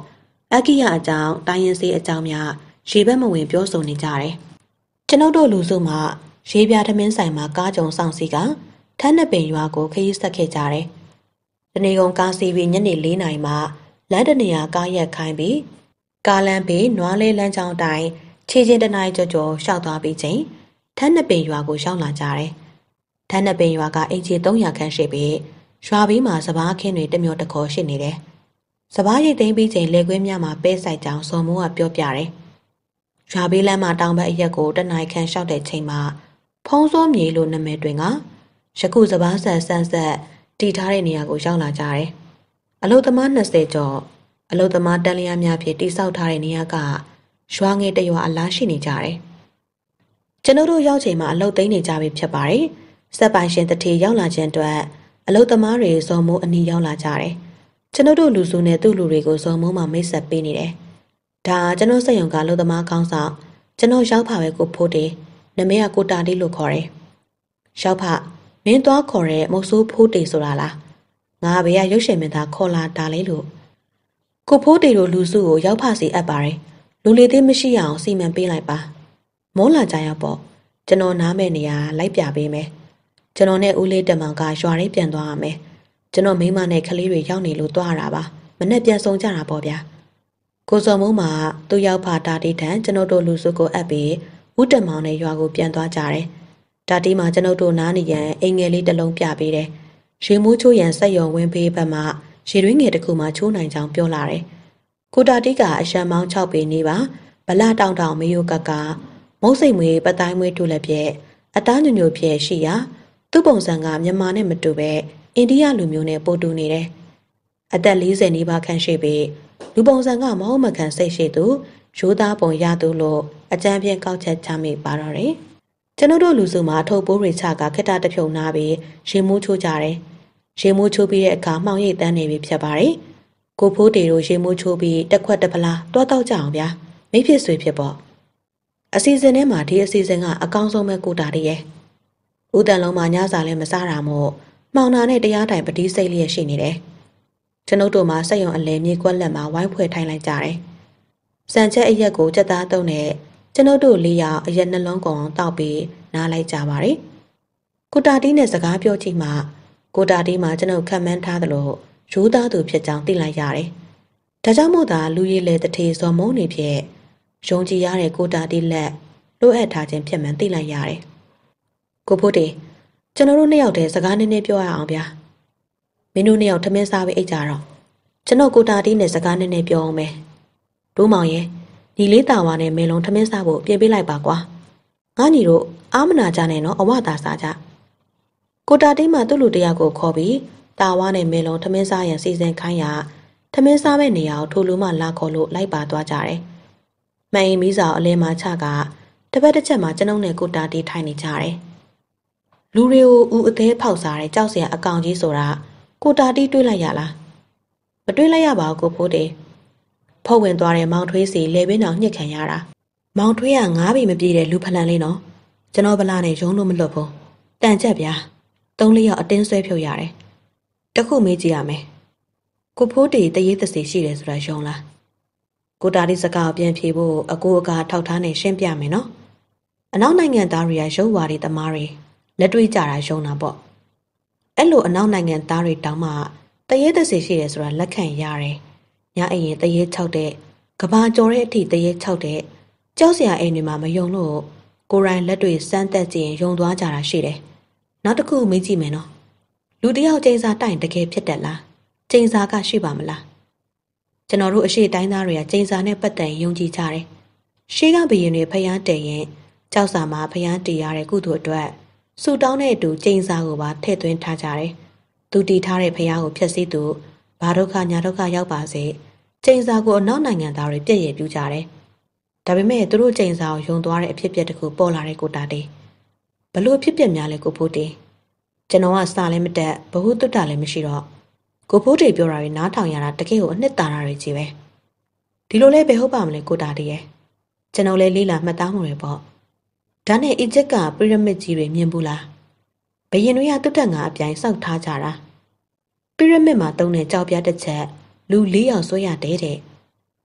အကိယအကြောင်းတိုင်းရင်းစေးအကြောင်းများရေဘက်မဝင်ပြောဆိုနေကြတယ်ကျွန်ုပ်တို့လူစုမှာရေပြားထမင်းဆိုင်မှာကားကြုံဆောင်စီကထန်းနှစ်ပင်ရွာကိုခရီးဆက်ခဲ့ကြတယ်တနေကုန်ကားစီးပြီးညနေ4 နာရီမှလမ်းတနေရာကားရက်ခိုင်းပြီးကားလမ်းဘေးနွားလေးလမ်းကြောင်းတိုင်းခြေချင်းတနားကြော်ကြော်ရှောက်သွားပြီးချိန်ထန်းနှစ်ပင်ရွာကိုရောက်လာကြတယ်ထန်းနှစ်ပင်ရွာကအင်ဂျီ300ခန့်ရှိပြီးရွာဘေးမှာစပားခင်းတွေတမျိုးတခေါ်ရှိနေတယ်စပားရိတ်သိမ်းပြီးချိန်လေကွင်းများမှာပဲဆိုင်ကြောင်စော်မိုးကပြောပြတယ်ရွာဘေးလမ်းမှာတောင်ဘက်အရက်ကိုတနင်္လာခန့်လျှောက်တဲ့ချိန်မှာဖုံးစောမြေလို့နာမည်တွင်ကယခုစပားဆက်ဆန်းဆက်တီထားတဲ့နေရာကိုရောက်လာကြတယ်။အလုသမား20ကျော်အလုသမားတန်လျားများဖြင့်တိဆောက်ထားတဲ့နေရာကရွာငယ်တရွာအလားရှိနေကြတယ်။ကျွန်တို့ရောက်ချိန်မှာအလုသိမ်းနေကြပြီဖြစ်ပါတယ်။စက်ပိုင်ရှင်တထေရောက်လာခြင်းအတွက်အလုသမားတွေဇော်မိုးအနီးရောက်လာကြတယ်။ကျွန်တို့လူစုနဲ့သူ့လူတွေကိုဇော်မိုးမှမိတ်ဆက်ပေးနေတယ်။ဒါကျွန်တော်စက်ရုံကအလုသမားကောင်းဆောင်ကျွန်တော်ရောက်ပါပဲကိုဖိုးတေနမေကကိုတာလေးလို့ခေါ်တယ်။ရောက်ဖမင်းသွားခေါ်တဲ့မုတ်ဆိုးဖိုးတေဆိုတာလားငါဘေးကရုပ်ရှင်မင်းသားခေါ်လာတာလေလို့ကိုဖိုးတေတို့လူစုကိုရောက်ဖစီအပ်ပါတယ်လူလေသေးမရှိအောင်စီမံပေးလိုက်ပါမောလာကြရောက်ပေါ့ကျွန်တော်နားမဲ့နေရလိုက်ပြပေးမယ်ကျွန်တော်နဲ့ဦးလေးတက်မောင်ကရွာလေးပြန်သွားရမယ်ကျွန်တော်မိမနဲ့ကလေးတွေရောက်နေလို့သွားရတာပါမနဲ့ပြန်ဆောင်ကြတာပေါ့ဗျာကိုစော်မိုးမှာသူ့ရောက်ဖတာတီထန်ကျွန်တော်တို့လူစုကိုအပ်ပြီးဦးတက်မောင်နဲ့ရွာကိုပြန်သွားကြတယ်တာတီမှာကျွန်ုပ်တို့နားနေရန်အိမ်ငယ်လေးတစ်လုံးပြပေးတယ်။ရေမိုးချိုးရန်ဆက်ရော်ဝင်းဖေးဘက်မှရေတွင်းငယ်တစ်ခုမှချိုးနိုင်ကြောင်းပြောလာတယ်။ကိုတာတီကအရှမ်းမောင်း6ပေနေပါဗလာတောင်တောင်မေယိုကကမုတ်စိတ်မွေးပတိုင်းမွေးတူလည်းပြည့်အသားညိုညိုဖြစ်ရှိရာသူ့ပုံစံကမြန်မာနဲ့မတူပဲအိန္ဒိယလူမျိုးနဲ့ပိုတူနေတယ်။အသက်40နီးပါးခန့်ရှိပြီးလူပုံစံကမဟုတ်မခံစိတ်ရှိသူရိုးသားပုံရသူလို့အကြမ်းဖြင့်ကောက်ချက်ချမိပါတော့တယ်။ကျွန်တို့လူစုမှာအထုပ်ပိုးတွေချကခက်တာတဖြုံနာပြီးရေမိုးချိုးကြတယ်။ရေမိုးချိုးပြီးတဲ့အခါမှောင်ရိပ်တန်းနေပြီဖြစ်ပါတယ်။ကိုဖိုးတေတို့ရေမိုးချိုးပြီးတက်ခွက်တပလားတွားတော့ကြအောင်ဗျာ။မိဖြစ်ဆွေဖြစ်ပေါ့။အစီအစဉ်ထဲမှာဒီအစီအစဉ်ကအကောင်းဆုံးပဲကိုတာတည်းရဲ့။ဦးတန်လုံးမှာညစာလည်းမစားတာမို့မှောင်နာနဲ့တရားတိုင်ပတိစိတ်လျက်ရှိနေတယ်။ကျွန်ုပ်တို့မှာစက်ရုံအလဲမြေကွက်လက်မှာဝိုင်းဖွဲ့ထိုင်လိုက်ကြတယ်။စံချက်အရက်ကိုကြက်သားတုံးနဲ့ကျွန်ုပ်တို့၄ယောက်အရက်နှလုံးကုန်တောက်ပြီးနားလိုက်ကြပါတယ်။ကိုတာတီးနဲ့စကားပြောကြည့်မှကိုတာတီးမှာကျွန်ုပ်ခံမှန်းထားသလိုရိုးသားသူဖြစ်ကြောင်းသိလိုက်ရတယ်။ဒါကြောင့်မို့သာလူရည်လေတထေဇော်မုံနေဖြစ်ယုံကြည်ရတဲ့ကိုတာတီးလက်လိုအပ်ထားခြင်းဖြစ်မှန်သိလိုက်ရတယ်။ကိုဖို့တေကျွန်တော်တို့နှစ်ယောက်တည်းစကားနည်းနည်းပြောရအောင်ဗျာ။မင်းတို့နှစ်ယောက်ထမင်းစားပြီးအိတ်ကြတော့ကျွန်တော်ကိုတာတီးနဲ့စကားနည်းနည်းပြောအောင်မယ်။ဒိုးမောင်ရဲ့ညီလေးတာဝါနဲ့မေလုံးထမင်းစားဖို့ပြင်ပေးလိုက်ပါကွာငါညီတို့အာမနာကြနဲ့နော်အဝတာစားကြကိုတာတိမှသူ့လူတယောက်ကိုခေါ်ပြီးတာဝါနဲ့မေလုံးထမင်းစားရန်စီစဉ်ခိုင်းရထမင်းစားမဲ့နေရာကိုထိုလူမှလာခေါ်လို့လိုက်ပါသွားကြတယ်မအိမ်မီးစာအလင်းမှာချကတပတ်တစ်ချက်မှာကျွန်ုပ်နဲ့ကိုတာတိထိုင်နေကြတယ်လူတွေကိုဦးအသေးဖောက်စားတဲ့ကြောက်စရာအကောင်ကြီးဆိုတာကိုတာတိတွေးလိုက်ရလားမတွေးလိုက်ရပါဘူးကိုဖိုးတေဖောက်ဝင်သွားတဲ့မောင်ထွေးစီလေပင်အောင်ညှစ်ခံရတာမောင်ထွေးက9ပြီမပြည့်တဲ့လူဖလန်လေးနော်ကျွန်တော်ဗလာနဲ့ရုံးလို့မလွတ်ဘူးတန်ချက်ဗျာ3-4ယောက်အတင်းဆွဲဖြုတ်ရတယ်တခုမေးကြည့်ရမယ်ကိုဖိုးတေတရေသစီရှိတယ်ဆိုတာယုံလားကိုတာဒီစကားပြန်ဖြေဖို့အကိုအကာထောက်ထားနဲ့ရှင်းပြမယ်နော်အနောက်နိုင်ငံသားတွေကရုပ်ဝါဒီသမားတွေလက်တွေ့ကြတာယုံတာပေါ့အဲ့လိုအနောက်နိုင်ငံသားတွေတောင်းမှတရေသစီရှိတယ်ဆိုတာလက်ခံရတယ်ညအိမ်ရင်တရေ၆တဲ့ကဘာကြော်တဲ့အထိတရေ၆တဲ့ကြောက်စရာအိမ်တွေမှာမယုံလို့ကိုရိုင်းလက်တွေစမ်းသက်ကြည့်ရင်ယုံသွားကြတာရှိတယ်နောက်တစ်ခုမေးကြည့်မယ်နော်လူတယောက်ကျင်းစာတိုင်တကယ်ဖြစ်တယ်လားကျင်းစာကရှိပါမလားကျွန်တော်တို့အရှိတိုင်းသားတွေကကျင်းစာနဲ့ပတ်သက်ယုံကြည်ကြတယ်ရှေးကဘရင်တွေဖျားတည်ရင်ကြောက်စာမှာဖျားတည်ရတဲ့ကုသိုလ်အတွက်ဆူတောင်းတဲ့အတူကျင်းစာကိုပါထည့်သွင်းထားကြတယ်သူတည်ထားတဲ့ဖျားကိုဖျက်ဆီးသူဘာဒုက္ခညာဒုက္ခရောက်ပါစေကျင်းစာကိုအနောက်နိုင်ငံသားတွေပြည့်ရပြူကြတယ်ဒါပေမဲ့သူတို့ကျင်းစာကိုယုံသွားတဲ့အဖြစ်အပျက်တစ်ခုပေါ်လာတဲ့ကိုတာတေးဘလို့ဖြစ်ပျက်များလဲကိုဖိုးတေးကျွန်တော်ကစာလည်းမတက်ဘ ഹു တုတ္တလည်းမရှိတော့ကိုဖိုးတေးပြောတာတွေနားထောင်ရတာတကယ်ကိုအနှစ်သာရတွေကြီးပဲဒီလိုလဲဘယ်ဟုတ်ပါမလဲကိုတာတေးရဲ့ကျွန်တော်လည်းလေးလာမှတ်သားမှုတွေပေါ့ဒါနဲ့အီဂျစ်ကပီရမစ်ကြီးတွေမြင်ဘူးလားဘယင်တွေကတုတ္တငါအပြိုင်စောက်ထားကြတာပီရမစ်မှာတုံးတဲ့ကြောက်ပြားတစ်ချက်လူ4ယောက်ဆွဲရတယ်တဲ့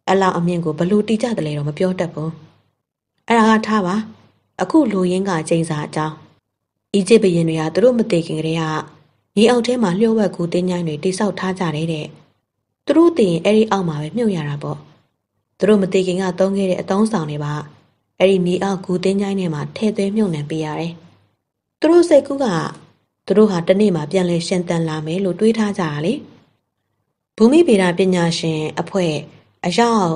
အလောင်းအမြင့်ကိုဘလို့တီးကြတယ်လဲတော့မပြောတတ်ဘူးအဲ့ဒါကထားပါအခုလူရင်းကကျိန်စာအကြောင်းအီဂျစ်ဘရင်တွေကသူတို့မသိခင်ကတည်းကမြေအောက်ထဲမှာလျှို့ဝှက်ကူတင်းញိုင်းတွေတိဆောက်ထားကြတယ်တဲ့သူတို့သိရင်အဲ့ဒီအောက်မှာပဲမြုပ်ရတာပေါ့သူတို့မသိခင်ကသုံးခဲ့တဲ့အသုံးဆောင်တွေပါအဲ့ဒီမြေအောက်ကူတင်းញိုင်းထဲမှာထဲ့သွင်းမြုပ်နှံပေးရတယ်သူတို့စိတ်ကူးကသူတို့ဟာတနေ့မှာပြန်လဲရှင်သန်လာမယ်လို့တွေးထားကြတာလေဘူမိဗေဒပညာရှင်အဖွဲ့အယောက်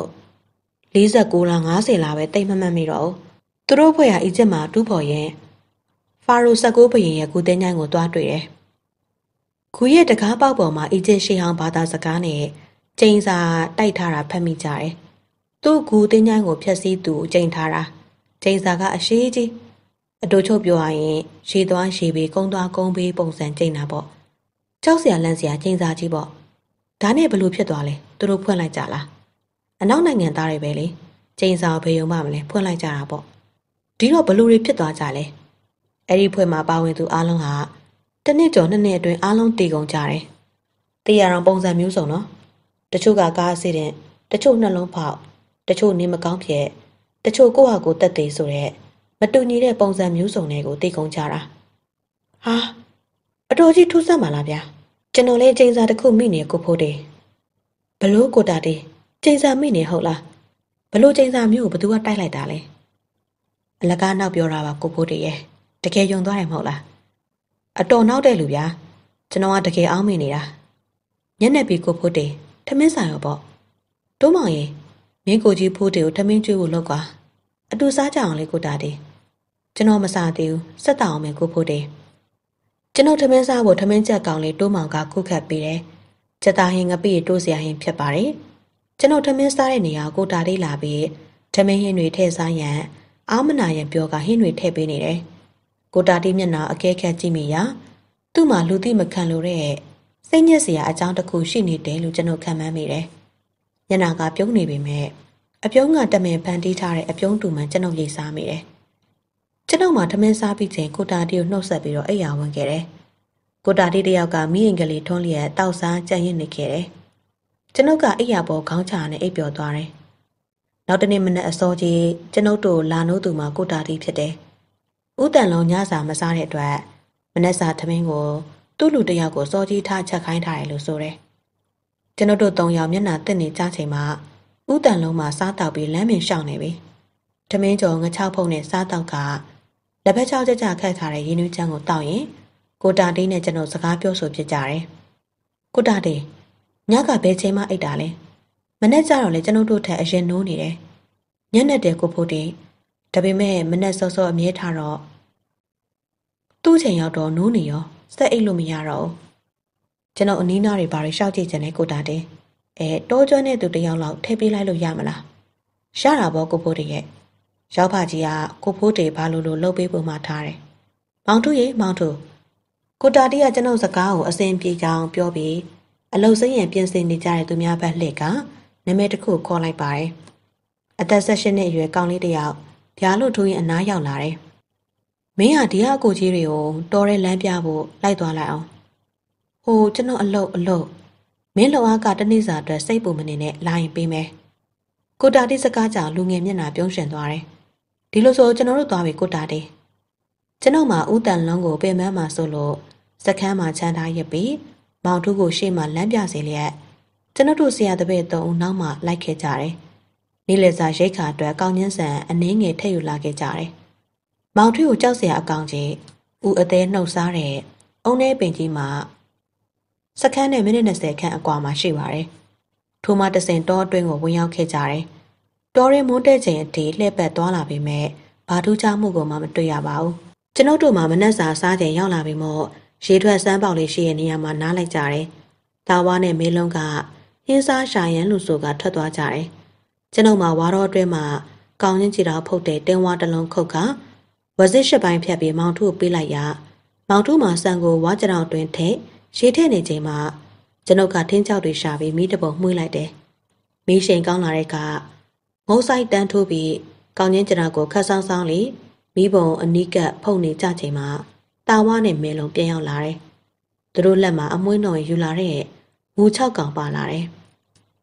49လား50လားပဲတိတ်မမှတ်မိတော့သူတို့ဖွဲ့ဟာအီဂျစ်မှာတူးဖော်ရင်ဖာရို19ဘုရင်ရဲ့ဂူသင်းញိုင်းကိုတွားတွေ့တယ်။ဂူရဲ့တကားပေါက်ပေါ်မှာအီဂျစ်ရှေးဟောင်းဘာသာစကားနဲ့ကျိန်စာတိုက်ထားတာဖတ်မိကြတယ်။သူ့ဂူသင်းញိုင်းကိုဖျက်ဆီးသူကျိန်ထားတာကျိန်စာကအရှိကြီးအတူချုပ်ပြောရရင်ရှည်သွားရှည်ပြီးကုန်းသွားကုန်းပြီးပုံစံကျိန်တာပေါ့။ကြောက်စရာလန့်စရာကျိန်စာကြီးပေါ့။ဒါနဲ့ဘလို့ဖြစ်သွားလဲသူတို့ဖွင့်လိုက်ကြလား။အနောက်နိုင်ငံသားတွေပဲလေကျိန်စာဘယ်ုံမှမလဲဖွင့်လိုက်ကြတာပေါ့။ဒီတော့ဘလို့တွေဖြစ်သွားကြလဲ။အဲ့ဒီဖွဲ့မှာပါဝင်သူအားလုံးဟာတစ်နှစ်ကျော်နှစ်နှစ်အတွင်းအားလုံးတည်ကုန်ကြတယ်။တေးရအောင်ပုံစံမျိုးစုံနော်။တချို့ကကားအစစ်တဲ့တချို့နှလုံးဖောက်တချို့နေမကောင်းဖြစ်တချို့ကိုယ့်ဟာကိုယ်တက်သေးဆိုတဲ့မတူညီတဲ့ပုံစံမျိုးစုံတွေကိုတည်ကုန်ကြတာ။ဟာအတော်ကြီးထူးဆန်းပါလားဗျာ။ကျွန်တော်လည်းကျိန်စာတစ်ခုမိနေကိုဖို့တယ်။ဘလို့ကိုတာတေးကျိန်စာမိနေဟုတ်လား။ဘလို့ကျိန်စာမျိုးကိုဘသူကတိုက်လိုက်တာလဲ။အလကားနောက်ပြောတာပါကိုဖို့တယ်ရဲ့။တကယ်ယုံသွားတယ်မဟုတ်လားအတော်နောက်တဲ့လူဗျာကျွန်တော်ကတကယ်အောင်းမိနေတာညနေပြီကိုဖို့တေထမင်းဆိုင်ရောပေါ့တိုးမောင်ရင်မင်းကိုကြီးဖို့တေကိုထမင်းကျွေးဖို့လုပ်ကွာအတူစားကြအောင်လေကိုတာတေကျွန်တော်မစားသေးဘူးစက်တောင်အောင်မယ်ကိုဖို့တေကျွန်တော်ထမင်းစားဖို့ထမင်းချက်ကောင်လေးတိုးမောင်ကခုခတ်ပေးတယ်ချက်သားဟင်းငပိတိုးစရာဟင်းဖြစ်ပါတယ်ကျွန်တော်ထမင်းစားတဲ့နေရာကိုတာတေလာပြီးထမင်းဟင်းတွေထည့်စားရန်အာမနာရန်ပြောကဟင်းတွေထည့်ပေးနေတယ်ကိုတာတီမျက်နှာအကဲခတ်ကြည့်မိရာသူ့မှာလူသိမခံလို့တဲ့စိတ်ညစ်စရာအကြောင်းတစ်ခုရှိနေတယ်လို့ကျွန်တော်ခံမှန်းမိတယ်။မျက်နှာကပြုံးနေပေမဲ့အပြုံးကတမင်ဖန်တီးထားတဲ့အပြုံးတူမှကျွန်တော်ရိတ်စားမိတယ်။ကျွန်တော်မှထမင်းစားပြီးချိန်ကိုတာတီကိုနှုတ်ဆက်ပြီးတော့အိယာဝင်ခဲ့တယ်။ကိုတာတီတယောက်ကမိရင်ကလေးထွန်းလျက်တောက်စားကြံ့ရစ်နေခဲ့တယ်။ကျွန်တော်ကအိယာပေါ်ခေါင်းချာနဲ့အိပ်ပျော်သွားတယ်။နောက်တနေ့မနက်အစောကြီးကျွန်ုပ်တို့လာနိုးသူမှာကိုတာတီဖြစ်တယ်။ဦးတန်လုံးညစာမစားတဲ့အတွက်မနက်စာထမင်းကိုသူ့လူတယောက်ကိုစောကြီးထားချက်ခိုင်းထားတယ်လို့ဆိုတယ်။ကျွန်တော်တို့၃ယောက်မျက်နှာတက်နေကြချိန်မှာဦးတန်လုံးမှာစားတောက်ပြီးလမ်းပင်ရှောင်နေပြီ။ထမင်းကျော်ငချောက်ဖုံနဲ့စားတောက်ကလက်ဖက်ချောက်ကြကြခတ်ထားတဲ့ရင်းနှီးချမ်းကိုတောက်ရင်ကိုတာတီးနဲ့ကျွန်တော်စကားပြောဆိုဖြစ်ကြတယ်။ကိုတာတီးညကဘယ်ချိန်မှအိတ်တာလဲ။မနေ့ကျတော့လေကျွန်တော်တို့ထက်အရင်နိုးနေတယ်။ညနေတဲ့ကိုဖို့တီးဒါပေမဲ့မနေ့စောစောအမြဲထားတော့သူ့ချိန်ရောက်တော့နိုးနေရောစက်အိတ်လို့မရတော့ဘူးကျွန်တော်အနီးနားတွေဘာတွေရှောက်ကြည့်ချင်လဲကိုတာတင်တောကျွမ်းတဲ့သူတယောက်လောက်ထည့်ပေးလိုက်လို့ရမလားရတာပေါ့ကိုဖိုးတရဲ့ရောက်ဖကြီးကကိုဖိုးတေဘာလို့လှုပ်ပေးပုံမှထားတယ်မောင်ထုရေမောင်ထုကိုတာတီကကျွန်တော်စကားကိုအစဉ်ပြေကြောင်ပြောပြီးအလုတ်စိမ့်ရင်ပြင်ဆင်နေကြတဲ့သူများဘက်လှည့်ကနာမည်တစ်ခုခေါ်လိုက်ပါတယ်အသက်16နှစ်အရွယ်ကောင်လေးတယောက်ဗျာလို့ထိုးရင်အနားရောက်လာတယ်မင်းဟာဒီကအကိုကြီးတွေကိုတော်တဲ့လမ်းပြဖို့လိုက်သွားလိုက်အောင်ဟိုကျွန်တော်အလုပ်မင်းလုံအားကတနေ့စာအတွက်စိတ်ပူမနေနဲ့လာရင်ပေးမယ်ကိုတာတီစကားကြောင့်လူငယ်မျက်နှာပြုံးရွှင်သွားတယ်ဒီလိုဆိုကျွန်တော်တို့သွားပြီကိုတာတီကျွန်တော်မှဦးတန်လုံးကိုပြင်ပန်းမှာဆိုလို့စခန်းမှာချမ်းထားရပြီးမောင်ထုကိုရှေ့မှာလမ်းပြစေလျက်ကျွန်တော်တို့ဆရာတပည့်3ဦးနောက်မှလိုက်ခဲ့ကြတယ်နေ့လယ်စာရိတ်ခါအတွက်ကောင်းချင်းဆန်အနှင်းငယ်ထည့်ယူလာခဲ့ကြတယ်မောင်ထွေးကိုကြောက်စရာအကောင်ကြီးဦးအသေးနှုတ်စားတဲ့အုံထဲပင်ကြီးမှာစခန်းနဲ့မိနစ်20ခန့်အကွာမှာရှိပါတယ်။ထိုမှတဆင်တောအတွင်းကိုဝင်ရောက်ခဲ့ကြတယ်။တောရဲမွန်းတဲ့ချိန်အထိလှည့်ပတ်သွားလာပေမဲ့ဘာထူးခြားမှုကိုမှမတွေ့ရပါဘူး။ကျွန်ုပ်တို့မှမနက်စာစားချိန်ရောက်လာပြီမို့ရေထွက်စမ်းပေါက်လေးရှိတဲ့နေရာမှာနားလိုက်ကြတယ်။တာဝါနဲ့မေးလုံးကဟင်းစားရှာရန်လို့ဆိုကထွက်သွားကြတယ်။ကျွန်ုပ်မှဝါတော့အတွင်းမှာကောင်းချင်းချီတော်ဖုတ်တဲ့တင်းဝါတစ်လုံးခုတ်ကဝဇစ်ရှစ်ပိုင်းဖြတ်ပြီးမောင်ထုကိုပေးလိုက်ရမောင်ထုမှာဆန်ကိုဝါကြတောင်တွင်ထည့်ရေထည့်နေချိန်မှာကျွန်ုပ်ကထင်းချောက်တွေရှာပြီးမိတပုံမှွေးလိုက်တယ်မီးရှိန်ကောင်းလာတဲ့ကငုံဆိုင်တန်းထိုးပြီးကောင်းချင်းကြတာကိုခတ်ဆောင်းဆောင်းလေးမိဘုံအနီးကပ်ဖုန်နေကြချိန်မှာတာဝါနဲ့မဲလုံးပြန်ရောက်လာတယ်သူတို့လက်မှာအမွှေးတော်ယူလာတဲ့ငူ6ကောင်ပါလာတယ်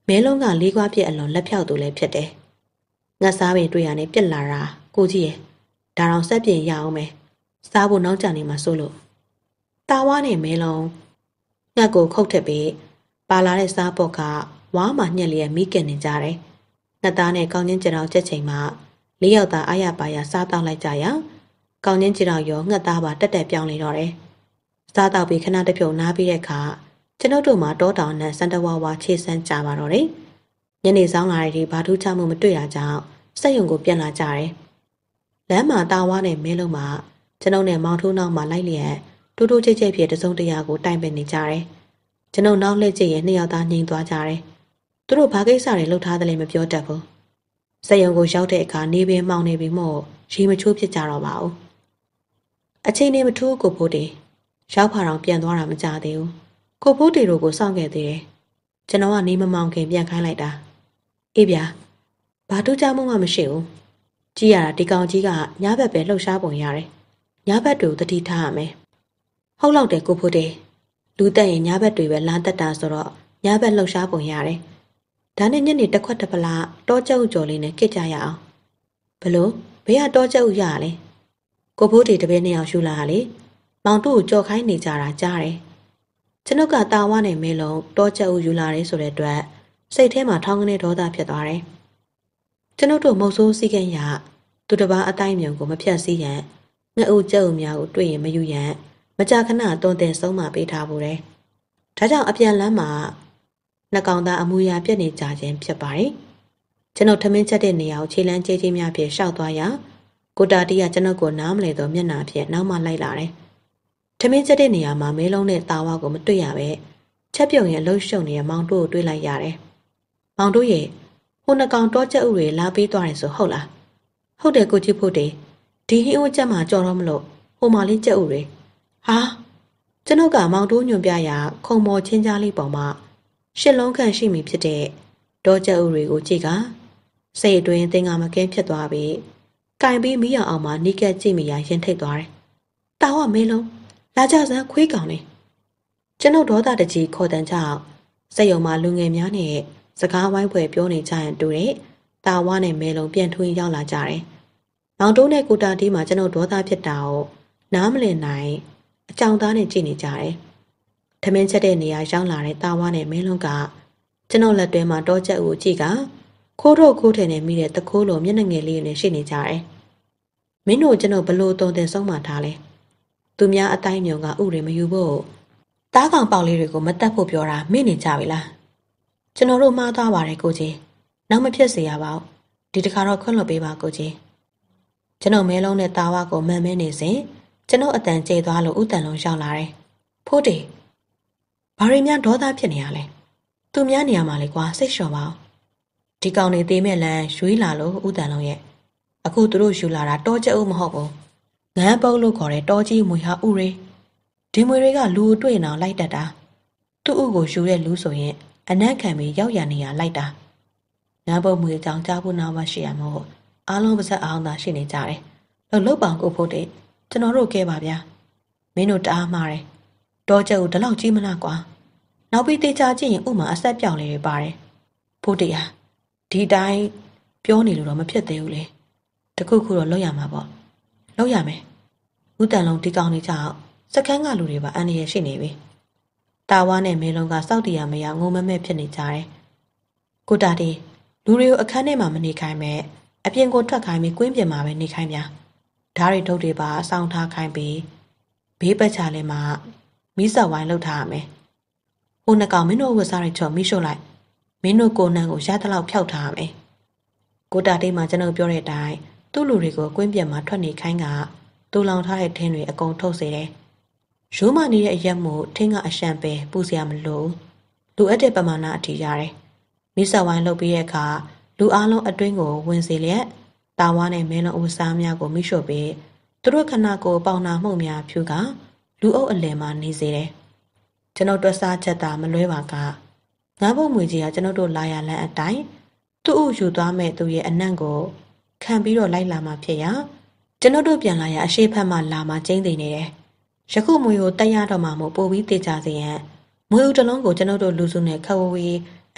မဲလုံးကလေးကွာပြည့်အလွန်လက်ဖြောက်သူလည်းဖြစ်တယ်ငါစားပင်တွေ့ရနေပြက်လာတာကိုကြီးရဲ့ဒါတော့ဆက်ပြင်ရအောင်မယ်စားဖို့နောက်ကျနေမှာစိုးလို့တာဝါနဲ့မဲလုံးငှက်ကိုခုတ်ထက်ပြီးပါလာတဲ့စားပေါက်ကဝါးမှညက်လျက်မိခင်နေကြတယ်ငှက်သားနဲ့ကောင်းချင်းကြတော်ချက်ချိန်မှာလေးယောက်သားအားရပါရစားတောက်လိုက်ကြရကောင်းချင်းကြတော်ရောငှက်သားပါတက်တက်ပြောင်းနေတော့တယ်စားတောက်ပြီးခဏတစ်ဖြုတ်နားပြီးတဲ့အခါကျွန်ုပ်တို့မှာတောတောင်နဲ့စံတဝါဝါခြေဆန်းကြပါတော့တယ်ညနေဆောင်လာတဲ့ဒီဘာထူးချမှုမတွေ့တာကြောင့်စက်ရုံကိုပြန်လာကြတယ်လမ်းမှာတာဝါနဲ့မဲလုံးမှာကျွန်ုပ်နဲ့မောင်ထိုးနောက်မှာလိုက်လျက်တူတူချိတ်ချိတ်ဖြစ်တစုံတရာကိုတိုင်ပင်နေကြတယ်ကျွန်ုပ်နောက်လှည့်ကြည့်ရင်နှစ်ယောက်သားငြိမ်သွားကြတယ်သူတို့ဘာကိစ္စတွေလှုပ်ထားတယ်လဲမပြောတတ်ဘူးစက်ရုံကိုရောက်တဲ့အခါနေပင်မှောင်နေပြီမို့ရေမချိုးဖြစ်ကြတော့ပါဘူးအချိန်နေမထူးကိုဖိုးတီရောက်ဖာတော့ပြန်သွားတာမကြသေးဘူးကိုဖိုးတီတို့ကိုစောင့်ခဲ့သေးတယ်ကျွန်တော်ကနေမမောင်ခင်ပြန်ခိုင်းလိုက်တာအေးဗျာဘာထူးခြားမှုမှမရှိဘူးကြည့်ရတာဒီကောင်ကြီးကညဘက်ပဲလှုပ်ရှားပုံရတယ်ညဘက်တို့တတိထားရမယ်ဟုတ်လောက်တယ်ကိုဖိုးတီလူတက်ရင်ညဘက်တွေပဲလာတက်တာဆိုတော့ညဘက်လှုပ်ရှားပုံရတယ်ဒါနဲ့ညနေတစ်ခွက်တစ်ပလားတောကျုပ်ကြော်လေးနဲ့ကြစ်ကြရအောင်ဘလို့ဘေးကတောကျုပ်ရလဲကိုဖိုးတီတပည့်နှစ်ယောက်ရှူလာလေမောင်တို့ကိုကြော်ခိုင်းနေကြတာကြားတယ်ကျွန်ုပ်ကတာဝါနဲ့မဲလုံးတောကျုပ်ယူလာတယ်ဆိုတဲ့အတွက်စိတ်ထဲမှာထောင်းကနေဒေါသဖြစ်သွားတယ်ကျွန်ုပ်တို့မုတ်ဆိုးစည်းကမ်းရသူတစ်ပါးအတိုင်းမြုံကိုမဖြတ်စည်းရန်ငှက်ဦးကျုပ်များကိုတွေ့ရင်မယူရန်မကြာခဏတွန်းတင်ဆုံးမပေးထားဖို့တယ်ဒါကြောင့်အပြန်လမ်းမှာနှကောင်သားအမူအရာပြက်နေကြခြင်းဖြစ်ပါတယ်ကျွန်ုပ်ထမင်းချက်တဲ့နေရာကိုခြေလမ်းကြီးကြီးများဖြင့်ရှောက်သွားရာကိုတာတီကကျွန်ုပ်ကိုနားမလဲတော့မျက်နှာဖြင့်နောက်မှလိုက်လာတယ်ထမင်းချက်တဲ့နေရာမှာမဲလုံးနဲ့တာဝါကိုမတွေ့ရပဲချက်ပြုံရင်လှုပ်ရှုပ်နေတဲ့မောင်တို့ကိုတွေ့လိုက်ရတယ်မောင်တို့ရဲ့ဟိုနှကောင်တောချက်ဥတွေလာပေးသွားတယ်ဆိုဟုတ်လားဟုတ်တယ်ကိုကြည့်ဖို့တေးဒီဟင်းဝချက်မှာကြော်တော့မလို့ဟိုမာလေးချက်ဥတွေဟာကျွန်ုပ်ကမောင်တို့ညွန်ပြရာခုံမော်ချင်းကြားလေးပေါ်မှာရှစ်လုံးခန့်ရှိမိဖြစ်တဲ့တောချက်ဥတွေကိုကြည့်ကစိတ်အတွင်းသင်္ကာမကင်းဖြစ်သွားပြီးကင်ပြီးမီးအောင်မှနီးကပ်ကြည့်မိရရင်ထိတ်သွားတယ်တာဝမဲလုံးလာကြစမ်းခွေးကောင်လေးကျွန်ုပ်ဒေါသတကြီးခေါ်တန်ကြောင့်စက်ရုံမှာလူငယ်များနဲ့စကားဝိုင်းပွဲပြောနေကြရင်တူတဲ့တာဝနဲ့မဲလုံးပြန်ထွင်းရောက်လာကြတယ်မောင်တိုးနဲ့ကိုတာတီးမှာကျွန်ုပ်ဒေါသဖြစ်တာကိုနားမလည်နိုင်အကြောင်းသားနဲ့ကြည့်နေကြတယ်ထမင်းချက်တဲ့နေရာရောက်လာတဲ့တာဝနဲ့မဲလုံးကကျွန်ုပ်လက်တွဲမှာတောချက်ဦးကြည့်ကခိုးတော့ခိုးတယ်နဲ့မိတဲ့တခိုးလိုမျက်နှာငယ်လေးနဲ့ရှိနေကြတယ်မင်းတို့ကျွန်ုပ်ဘလို့တုံတင်ဆုံးမထားလဲသူများအတိုင်းမြုံကဥတွေမယူဖို့တားကောင်ပေါက်လေးတွေကိုမတက်ဖို့ပြောတာမေ့နေကြပြီလားကျွန်တော်တို့မှားသွားပါတယ်ကိုကြီးနောက်မဖြစ်စေရပါဘူးဒီတစ်ခါတော့ခွင့်လွှတ်ပေးပါကိုကြီးကျွန်တော်မဲလုံးနဲ့တာဝါကိုမှန်မဲနေစဉ်ကျွန်တော်အတန်ကျေသွားလို့ဥတန်လုံးရောက်လာတယ်ဖိုးတေဘာရီများဒေါသဖြစ်နေရလဲသူများနေရာမှာလေကွာစိတ်လျှော့ပါဦးဒီကောင်နေသေးမဲ့လမ်းရွေးလာလို့ဥတန်လုံးရဲ့အခုသူတို့ယူလာတာတောကျအုပ်မဟုတ်ဘူးငန်းပုတ်လို့ခေါ်တဲ့တောကြီးမွေဟာဥတွေဒီမွေတွေကလူကိုတွေ့နေအောင်လိုက်တတ်တာသူ့ဥကိုယူတဲ့လူဆိုရင်အနက်ခံပြီးရောက်ရနေရလိုက်တာငန်းပုတ်မွေကြောင်ကြားဖို့နာဝရှိရမို့အားလုံးပါဆက်အောင်သာရှိနေကြတယ်လှုပ်ပေါင်ကိုဖို့တဲ့ကျွန်တော်တို့ကဲပါဗျာမင်းတို့တအားမှားတယ်တောကျအုပ်ဒီလောက်ကြီးမလားကွာနောက်ပြီးတေချာကြည့်ရင်ဥမာအဆက်ပြောင်းလေးတွေပါတယ်ဖို့တဲ့ဟာဒီတိုင်းပြောနေလို့တော့မဖြစ်သေးဘူးလေတခုခုတော့လုပ်ရမှာပေါ့လုပ်ရမယ်ဥတန်လုံးဒီကောင်နေကြအောင်စကန်းကလူတွေပါအန်ရရှိနေပြီတာဝါနဲ့မဲလုံးကစောက်တရားမရငုံမမဲ့ဖြစ်နေကြတယ်ကိုတာတီလူတွေကိုအခန်းထဲမှာမနေခိုင်းမဲ့အပြင်ကိုထွက်ခိုင်းပြီးကွင်းပြင်မှာပဲနေခိုင်းပြဓာတ်တွေထုတ်တွေပါအဆောင်ထားခိုင်းပြီးဘေးပတ်ချလဲမှာမီးစက်ဝိုင်းလှုပ်ထားရမယ်ဟိုနှကောင်မင်းတို့ဝတ်စားတွေချော်မီးရှို့လိုက်မင်းတို့ကိုနန်းကိုရသလောက်ဖျောက်ထားရမယ်ကိုတာတီမှာကျွန်တော်ပြောတဲ့အတိုင်းသူ့လူတွေကိုကွင်းပြင်မှာထွက်နေခိုင်းကတူလောင်ထားတဲ့ထင်းတွေအကုန်ထုတ်စေတယ်ရိုးမနေတဲ့အရက်မို့ထင်းကအရှံပဲပူစရာမလိုလူအပ်တဲ့ပမာဏအထိရတယ်မိဆက်ဝိုင်းလုပ်ပြီးတဲ့အခါလူအားလုံးအတွင်းကိုဝင်စေလျက်တာဝါနဲ့မဲလုံးအဝစားများကိုမိရှို့ပြီးသူတို့ခဏကိုပေါင်နာမှုန့်များဖြူကလူအုပ်အလယ်မှာနေစေတယ်ကျွန်တော်တွက်စားချက်တာမလွဲပါကငါးဘုံမွေကြီးကကျွန်တော်တို့လာရလန်းအတိုင်းသူ့ဥယူသွားမဲ့သူရဲ့အနံ့ကိုခံပြီးတော့လိုက်လာမှဖြစ်ရကျွန်တော်တို့ပြန်လာရအရှိဖက်မှလာမှကျင်းသိနေတယ်ယခုမွေကိုတက်ရတော့မှမို့ပို့ပြီးတေချာစေရန်မွေဦးတစ်လုံးကိုကျွန်တော်တို့လူစုနဲ့ခဝဝေး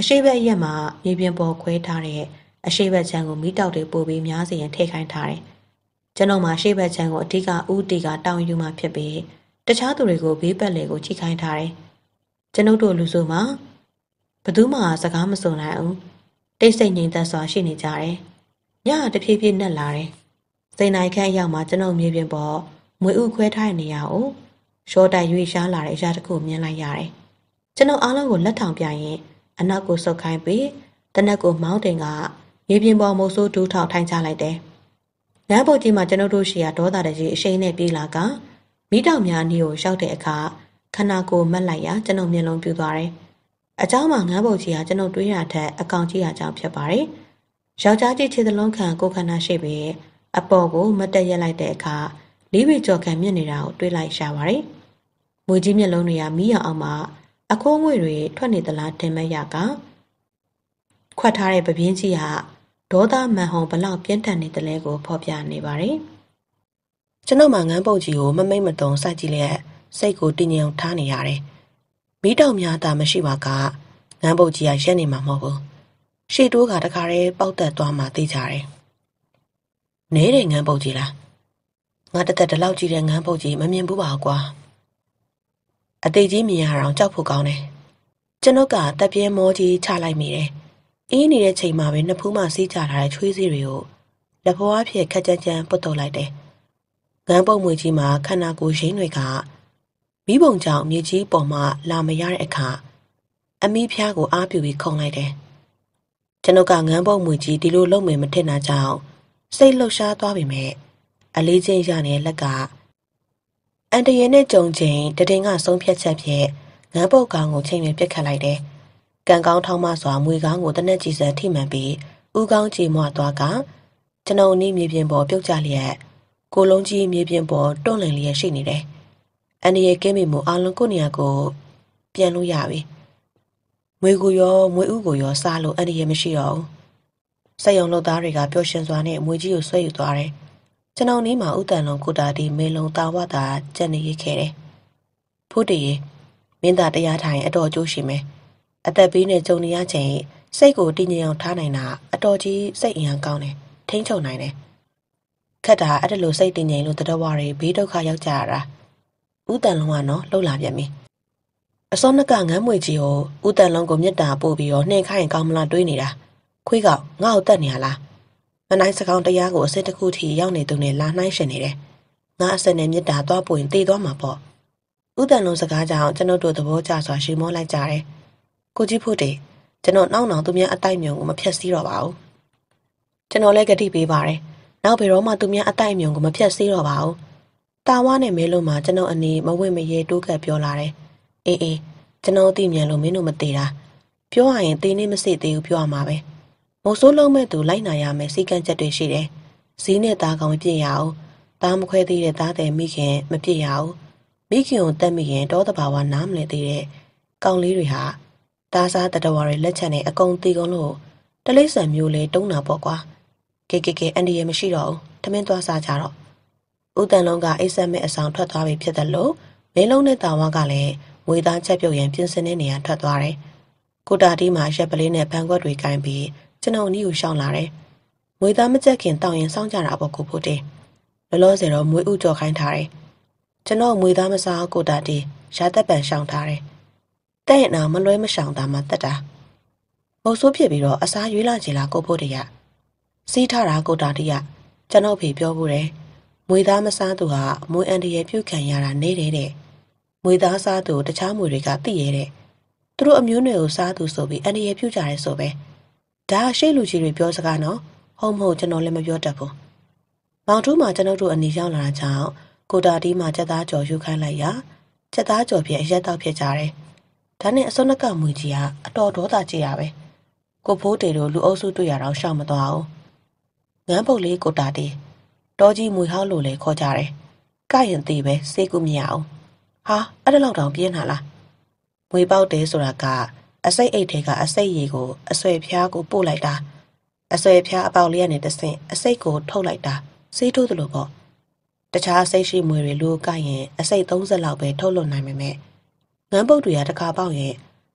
အရှိဘက်ရက်မှာမြေပြင်ပေါ်ခွဲထားတဲ့အရှိဘက်ချမ်းကိုမီးတောက်တွေပို့ပြီးများစီရင်ထည့်ခိုင်းထားတယ်။ကျွန်တော်မှာအရှိဘက်ချမ်းကိုအဓိကဦးတီကတောင်းယူမှဖြစ်ပြီးတခြားသူတွေကိုဘေးပတ်လည်ကိုချိခိုင်းထားတယ်။ကျွန်ုပ်တို့လူစုမှာဘယ်သူမှစကားမဆိုနိုင်ဘူး။တိတ်ဆိတ်ငြိမ်သက်စွာရှိနေကြတယ်။ညတဖြည်းဖြည်းနှက်လာတယ်။စိန်နိုင်ခန့်ရောက်မှကျွန်တော်မြေပြင်ပေါ်မွေဥခွဲထားတဲ့နေရာကိုရှော့တိုက်ရွေ့ရှားလာတဲ့အရာတစ်ခုမြင်လိုက်ရတယ်။ကျွန်တော်အားလုံးကိုလက်ထောင်ပြရင်အနောက်ကိုဆုတ်ခိုင်းပြီးတနက်ကိုမောင်းတင်ကမြေပြင်ပေါ်မိုးဆိုးဒူးထောက်ထိုင်ချလိုက်တယ်။လမ်းပုတ်ကြီးမှာကျွန်တော်တို့ရှီကဒေါသတကြီးအရှိန်နဲ့ပြေးလာကမိတောင်များအနီးကိုရောက်တဲ့အခါခန္ဓာကိုယ်မက်လိုက်ရာကျွန်တော်မျက်လုံးပြူသွားတယ်။အเจ้าမှာငန်းပုတ်ကြီးကကျွန်တော်တွေးရတဲ့အကောင်ကြီးအကြောင်းဖြစ်ပါတယ်။ယောက်ျားကြီးခြေသလုံးခံကိုခန္ဓာရှိပြီးအပေါ်ကိုမတက်ရက်လိုက်တဲ့အခါလေးပေကျော်ခံမြင့်နေတာကိုတွေးလိုက်ရှာပါတယ်။မွေကြီးမျက်လုံးတွေကမီးရောင်အောင်မှအခိုးငွေတွေထွက်နေသလားတင်မဲ့ရကခွက်ထားတဲ့ပပင်းကြီးကဒေါသမန်ဟုံဘလောက်ပြင်းထန်နေတယ်လဲကိုဖော်ပြနေပါတယ်။ကျွန်တော်မှငန်းပုတ်ကြီးကိုမမိတ်မတုံစိုက်ကြည့်လျက်စိတ်ကိုတည်ငြိမ်ထားနေရတယ်။မီးတောင်များတာမရှိပါကငန်းပုတ်ကြီးကရက်နေမှာမဟုတ်ဘူး။ရှေ့တိုးကတခါတည်းပေါက်တက်သွားမှသိကြတယ်။နေတဲ့ငန်းပုတ်ကြီးလား။ငါတသက်တလောက်ကြည့်တဲ့ငန်းပုတ်ကြီးမမြင်ဘူးပါကွာ။အသေးကြီးမြင်ရအောင်ကြောက်ဖို့ကောင်းတယ်။ကျွန်ုပ်ကတက်ပြဲမောကြီးချလိုက်မိတယ်။အေးနေတဲ့ချိန်မှာပဲနှစ်ဖူးမှစီးကြလာတဲ့ချွေးစီတွေကိုလက်ဖွားဖြစ်ခက်ကြမ်းကြမ်းပုတ်တုပ်လိုက်တယ်။ငန်းပုတ်မွေကြီးမှာခန္ဓာကိုယ်ရင်းတွေကမိဘုံကြောင့်မြေကြီးပေါ်မှာလာမရတဲ့အခါအမီးဖျားကိုအားပြူပြီးခုန်လိုက်တယ်။ကျွန်ုပ်ကငန်းပုတ်မွေကြီးဒီလိုလုံးမယ်မထင်တာကြောင့်စိတ်လှုပ်ရှားသွားပြီမဲ့အလေးချင်းရနေတဲ့လက်ကအန်တရနဲ့ကြုံချိန်တတင်ကဆုံးဖြတ်ချက်ဖြင့်ငန်းပုတ်ကောင်ကိုချိန်မြပြစ်ခတ်လိုက်တယ်။ကံကောင်းထောင်းမစွာမွေကောင်းကိုတနက်ကြီးစံထိမှန်ပြီးဥကောင်းကြေမွသွားကကျွန်ုပ်နီးမြေပြင်ပေါ်ပြုတ်ကျလျက်ကိုလုံးကြီးမြေပြင်ပေါ်တွန့်လန့်လျက်ရှိနေတယ်။အန်ဒီရဲ့ကင်းမိမှုအလုံးကိုနေရာကိုပြန်လို့ရပြီ။မွေကိုရောမွေဥကိုရောစားလို့အန်ဒီရဲ့မရှိတော့ဘူး။စက်ရုံလုပ်သားတွေကပျော်ရွှင်စွာနဲ့မွေကြီးကိုဆွဲယူသွားတယ်။ကျွန်တော်နီးမှာဥတန်လုံးကိုတာတီမေလုံးတာဝတာကြက်နေရခဲ့တယ်။ဖို့တည်းမင်းသားတရားထိုင်အတော်ကျိုးရှိမယ်။အသက်ဘေးနဲ့ကြုံနေရချိန်စိတ်ကိုတည်ငြိမ်အောင်ထားနိုင်တာအတော်ကြီးစိတ်အင်အားကောင်းတယ်။ထိန်းချုပ်နိုင်တယ်။ခက်တာအဲ့ဒါလိုစိတ်တည်ငြိမ်လို့တတဝါတွေဘေးဒုက္ခရောက်ကြရတာ။ဥတန်လုံးကနော်လှုပ်လာပြန်ပြီ။အစောနကငန်းမွေကြီးကိုဥတန်လုံးကိုမြတ်တာပို့ပြီးတော့နှင်ခိုင်းကောင်းမလားတွေးနေတာ။ခွေးကောက်ငါ့ကိုတက်နေရလား။မနိုင်စကောင်းတရားကိုအစစ်တစ်ခုထိရောက်နေသူနဲ့လာနှိုင်းရှင်နေတယ်။ငါအစက်နဲ့မြတ်တာသွားပို့ရင်တည်သွားမှာပေါ့။ဥတန်လုံးစကားကြောင့်ကျွန်တော်တို့သဘောကျစွာရှီမောလိုက်ကြတယ်။ကိုကြီးဖို့တည်းကျွန်တော်နောက်နောက်သူများအတိုက်မြုံကိုမဖြတ်စည်းတော့ပါဘူး။ကျွန်တော်လည်းဂတိပေးပါတယ်။နောက်ဘယ်တော့မှသူများအတိုက်မြုံကိုမဖြတ်စည်းတော့ပါဘူး။တာဝါနဲ့မဲလို့မှကျွန်တော်အနေမဝင့်မရဲတိုးကပ်ပြောလာတယ်။အေးကျွန်တော်သိမြန်လို့မင်းတို့မသေးတာ။ပြောရရင်သေးနေမစိသေးဘူးပြောရမှာပဲ။မိုးဆိုးလုံးမဲ့သူလိုက်နာရမယ်စီကံချက်တွေရှိတယ်။ဈေးနဲ့သားကောင်မပြည့်ရအောင်။သားမခွဲသေးတဲ့သားတဲ့မိခင်မပြည့်ရအောင်။မိခင်ကိုတက်မိရင်တောတဘာဝနားမလဲသေးတဲ့ကောင်လေးတွေဟာသားစားတတဝါတွေလက်ချက်နဲ့အကုန်တီကုန်လို့တလိဆန်မျိုးလေးတုံးတာပေါ့ကွာကဲအန်ဒီရမရှိတော့ဘူးထမင်းသွားစားကြတော့ဦးတန်လုံးကအိတ်ဆက်မဲ့အဆောင်ထွက်သွားပြီဖြစ်တယ်လို့မင်းလုံးနဲ့တာဝါကလည်းငွေသားချက်ပြုတ်ရင်ပြင်ဆင်နေနေရထွက်သွားတယ်ကိုတာတီမှာရက်ပလေးနဲ့ဖန်ခွက်တွေကင်ပြီးကျွန်တော်အနီးကိုရှောင်းလာတယ်ငွေသားမချက်ခင်တောင်းရင်စောင်းကြတာပေါ့ကိုဖို့တေလောလောဆယ်တော့မွေးဥကြော်ခိုင်းထားတယ်ကျွန်တော်ငွေသားမစားကိုတာတီရှားသက်ပံရှောင်းထားတယ်တဲ့ရင်တော့မလွဲမရှောင်တာမှတက်တာမုတ်ဆိုးဖြစ်ပြီးတော့အစားရွေးလာချင်လားကိုဖို့တရစီးထားတာကိုတာတရကျွန်တော်ဖေပြောဖို့တယ်မွေသားမစားသူဟာမွေအန်တရဲ့ပြုတ်ခံရတာနေတယ်တဲ့မွေသားစားသူတခြားမွေတွေကသိရတဲ့သူတို့အမျိုးနွယ်ကိုစားသူဆိုပြီးအန်တရဲ့ပြုတ်ကြရဲဆိုပဲဒါရှေ့လူကြီးတွေပြောစကားနော်ဟုတ်မဟုတ်ကျွန်တော်လည်းမပြောတတ်ဘူးမောင်ထူးမှာကျွန်တော်တို့အနေရောက်လာတာကြောင့်ကိုတာတီမှာချက်သားကြော်ယူခိုင်းလိုက်ရာချက်သားကြော်ပြည့်အရက်တော့ဖြစ်ကြတယ်ဒါနဲ့အစောနကမွေကြီးကအတော်ဒေါသကြည့်ရပဲကိုဖိုးတေတို့လူအုပ်စုတွေ့ရတော့ရှောင်မသွားဘူးငန်းပုတ်လေးကိုတာတီတောကြီးမွေဟောက်လို့လေခေါ်ကြတယ်ကရင်သေးပဲစေးကူမရအောင်ဟာအဲ့ဒါလောက်တောင်ပြင်းလာလားမွေပေါက်တယ်ဆိုတာကအစိတ်အိတ်ထဲကအစိတ်ရည်ကိုအဆွဲဖျားကိုပို့လိုက်တာအဆွဲဖျားအပေါက်လေးကနေတဆင့်အစိတ်ကိုထုတ်လိုက်တာစေးထိုးသလိုပေါ့တခြားစိတ်ရှိမွေတွေလူကရင်အစိတ်30လောက်ပဲထုတ်လွတ်နိုင်မယ်ငန်းပုတ်တွေကတခါပေါက်ရင်